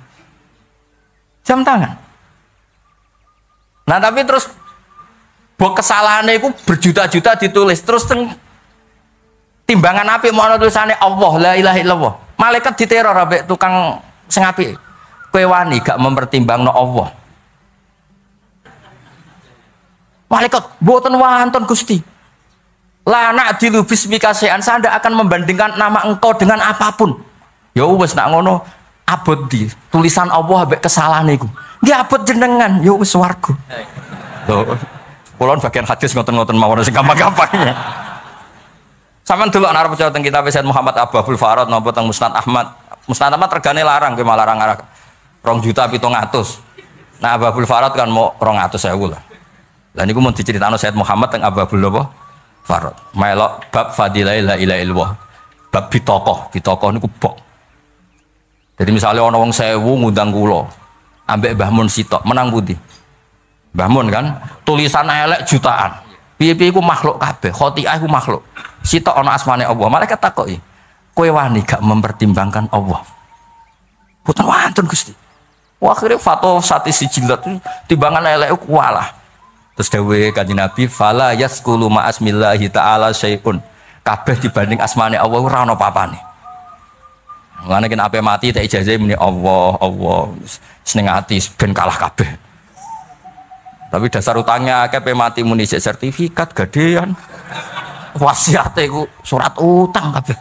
Speaker 1: Jam tangan. Nah, tapi terus bok kesalahane iku berjuta-juta ditulis terus timbangan apik mau ana tulisane Allah la ilaha illallah. Malaikat diteror ambek tukang sing apik. Kowe wani gak mempertimbangno Allah. Malaikat, mboten wonten Gusti. La na'dilu bismika syai'an, saya tidak akan membandingkan nama engkau dengan apapun. Ya wis nak ngono abot di tulisan Allah ambek kesalahan niku. Nggih abot jenengan, ya wis swarga. Lho, kula bagian hadis ngoten-ngoten mawon sing gampang-gampang. Sampeyan delok nek arep percaya teng kitab Sayyid Muhammad Abdul Farad napa teng Musnad Ahmad. Musnad Ahmad regane larang ke malah larang 2.700.000. Nah Abdul Farad kan mau 200.000 lah. Lah niku mun diceritakno Sayyid Muhammad teng Abdul apa? Farad. Melok bab fadilah la ilaha illallah. Bab bitokoh niku bok. Jadi misalnya ana wong 1000 ngundang kula, ambek Mbah Mun sitok, menang pundi? Mbah Mun kan tulisan elek jutaan. Piye-piye iku makhluk kabeh, khotiah iku makhluk. Sitok ana asmane Allah. Malaikat takoki, kowe wani gak mempertimbangkan Allah? Boten wonten Gusti. Wah akhirnya fatwa sati sijilat timbangan elek kuwalah. Terus dawuhe Kanjeng Nabi, fala yaskulu ma asmillahi ta'ala syai'un. Kabeh dibanding asmane Allah ora ana papane. Mulane nek ape mati tak ijazah muni Allah, seneng ati ben kalah kabeh. Tapi dasar utangnya akeh pe mati muni sertifikat gadean. Wasiate iku surat utang kabeh.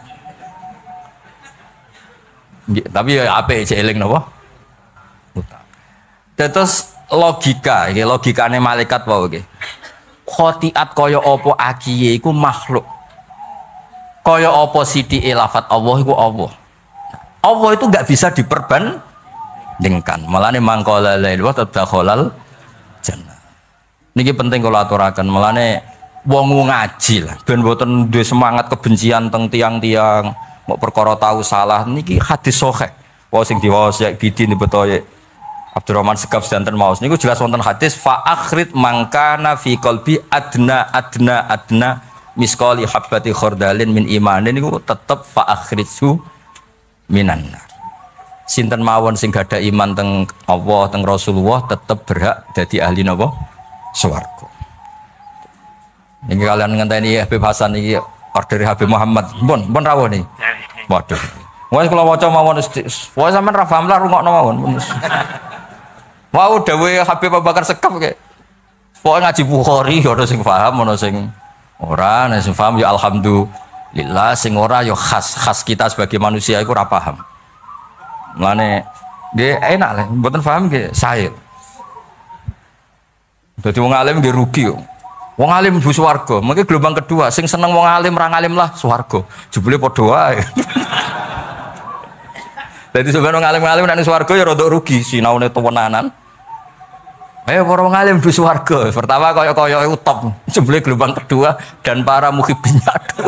Speaker 1: Tapi ya apik cek eling napa? Utang. Terus logika, iki logikane malaikat wae iki. Khotiat kaya apa akiye iku makhluk. Kaya apa sithike lafat Allah iku Allah. Allah itu enggak bisa diperbandingkan. Malane mangqala la ilaha tadkhalal jannah. Niki penting kula aturaken. Malane wong ngaji lah ben mboten duwe semangat kebencian teng tiang-tiang mau perkara tahu salah niki hadis sahih. Wa sing diwaos ya bidin betoye Abdurrahman Segaf sedanten maos niku jelas wonten hadis fa akhrid mangkana fi qalbi adna misqali habbati khardalin min imanin niku tetep fa akhridhu minan nar. Sinten mawon sing gadah iman teng Allah teng Rasulullah tetep berhak dadi ahli napa swarga. Niki kalian ngenteni Habib Hasan iki order Habib Muhammad pun rawuh niki. Waduh. Wes kula waca mawon wis sampean ra paham lah rungokno mawon. Wau dawuhe Habib Abu Bakar Sekep kek. Pokoke ngaji Bukhari ana sing paham ana sing ora, nek sing paham ya alhamdulillah, sing ora ya khas kita sebagai manusia iku ora paham. Mulane nggih enak lah, mboten paham nggih sae. Dadi wong alim nggih rugi kok. Wong alim mlebu swarga, mengki gelombang kedua sing seneng wong alim ra ngalim lah swarga. Jebule padha wae. Dadi sampeyan wong alim-alim nek swarga ya rada rugi sinaune tewenanan. Ayo para wong alim mlebu swarga. Pertama kaya-kaya top, jebule gelombang kedua dan para muhibbin nyatu.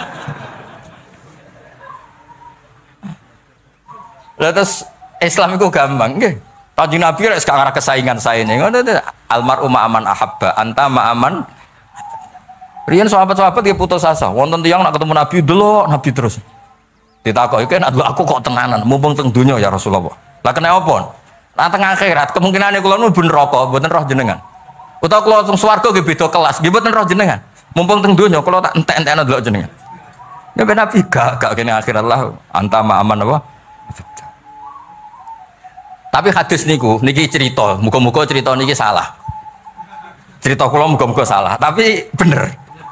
Speaker 1: Lah terus Islam itu gampang nggih. Kanjeng Nabi rek sekarang kesaingan saene. Ngono almar'u ma'aman ahabba, anta ma'aman. Riyen sahabat-sahabat nggih putus asa. Wonten tiyang nak ketemu Nabi delok Nabi terus. Ditakoki kan aku kok tenanan, mumpung teng donya ya Rasulullah. Lah kena apa? Lah teng akhirat kemungkinane kula nu ben neraka, mboten roh jenengan. Utawa kula teng swarga nggih beda kelas, nggih mboten roh jenengan. Mumpung teng donya kula tak entek-entekno delok jenengan. Ya ben Nabi gak kene akhirat lah anta ma'aman apa? Tapi hadis niku niki cerita, muga-muga cerita niki salah. Cerita kula muga-muga salah, tapi bener.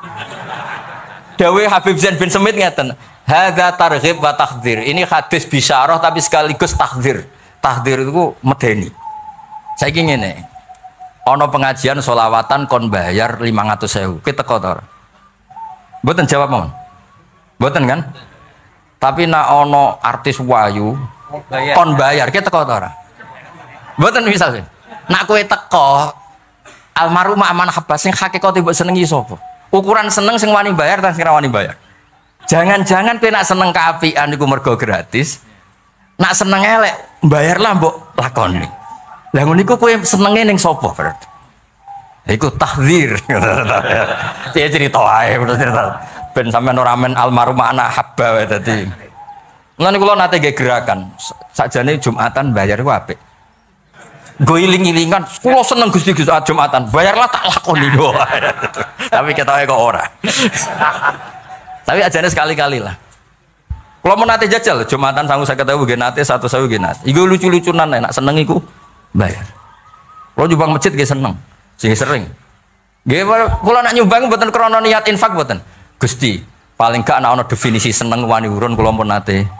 Speaker 1: Dawe Habib Zain bin Semit ngeten, hadza targhib wa takhdzir. Ini hadis bisyarah tapi sekaligus takhdzir. Takhdzir itu medeni. Saiki ngene. Ana pengajian sholawatan kon bayar 500.000. Ki teko ta ora? Mboten jawab mon. Mboten kan? Tapi nek ana artis wayu kon bayar ki teko ta ora? Mboten misalnya. Nek kowe teko almarhum aman habas sing hakikate mbok senengi sapa? Ukuran seneng sing wani bayar ta sing ra wani bayar? Jangan-jangan kowe nak seneng kaapian iku mergo gratis. Nak seneng elek, bayarlah mbok lakoni. Lah ngono iku kowe senenge ning sapa berarti? Iku tahdzir. Dia cerita wae, cerita. Ben sampean ora men almarhum anak habba wae dadi. Mulane kula nate nggih gerakan. Sakjane Jumatan bayar ku apik. Nggo iling-ilingan, kula seneng Gusti Jumatan, bayarlah tak lakoni. Tapi ketoke kok ora. Tapi ajane sekali-kali lah. Kalau mau nate jajal Jumatan sangu 50.000 nggih nate 100.000 nggih nate. Iku lucu-lucunan enak seneng iku bayar. Kalau jubang masjid nggih seneng, sing sering. Nggih, kula nak nyumbang mboten krana niat infak mboten. Gusti, paling gak ana definisi seneng wani urun kula pun nate.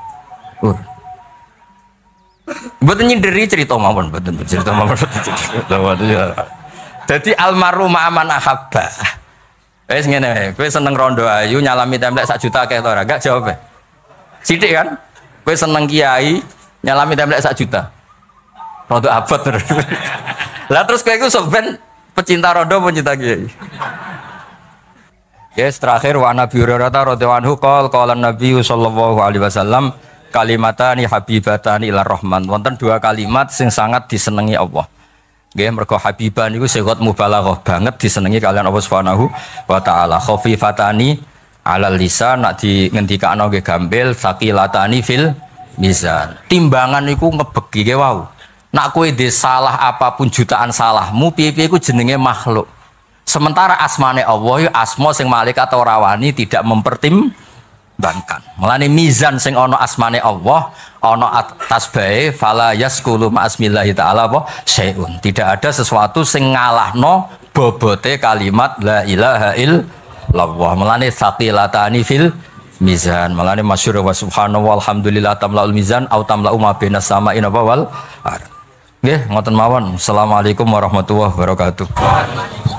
Speaker 1: Mboten nyinderi cerita mawon, mboten cerita mawon. Dadi almaru ma'aman ahabba. Wis ngene, kowe seneng rondo ayu nyalami templek 1 juta akeh to ora? Gak jawab. Sithik kan? Kowe seneng kiai nyalami templek 1 juta. Rondo abot terus. Lah terus kowe iku sok ben pecinta rondo pencinta kiai. Yes, terakhir wa Nabi Hurairah radhiyallahu anhu qala Nabi sallallahu alaihi wasallam kalimatani habibatani ilar rahman. Wonten 2 kalimat sing sangat disenengi Allah. Nggih, mergo habiban niku sigat mubalaghah banget disenengi kalian Allah Subhanahu wa taala. Khafifatani alal lisan nak di ngendikakno nggih gambel saqilatani fil mizan. Timbangan niku ngebegi ke wau. Nak kowe dhe salah apapun jutaan salahmu piye-piye iku jenenge makhluk. Sementara asmane Allah ya asma sing malaikat ora wani tidak mempertimbangkan. Mulane mizan sing ana asmane Allah, ana tasbahe fala yaskulu ma'asmillahi ta'ala apa syai'un. Tidak ada sesuatu sing ngalahno bobote kalimat la ilaha illallah. Mulane saqilatani fil mizan. Mulane masyhur wa subhanallah walhamdulillah tamlaul mizan au tamlau ma bainas sama'i wal ardh. Nggih, ngoten mawon. Assalamualaikum warahmatullahi wabarakatuh.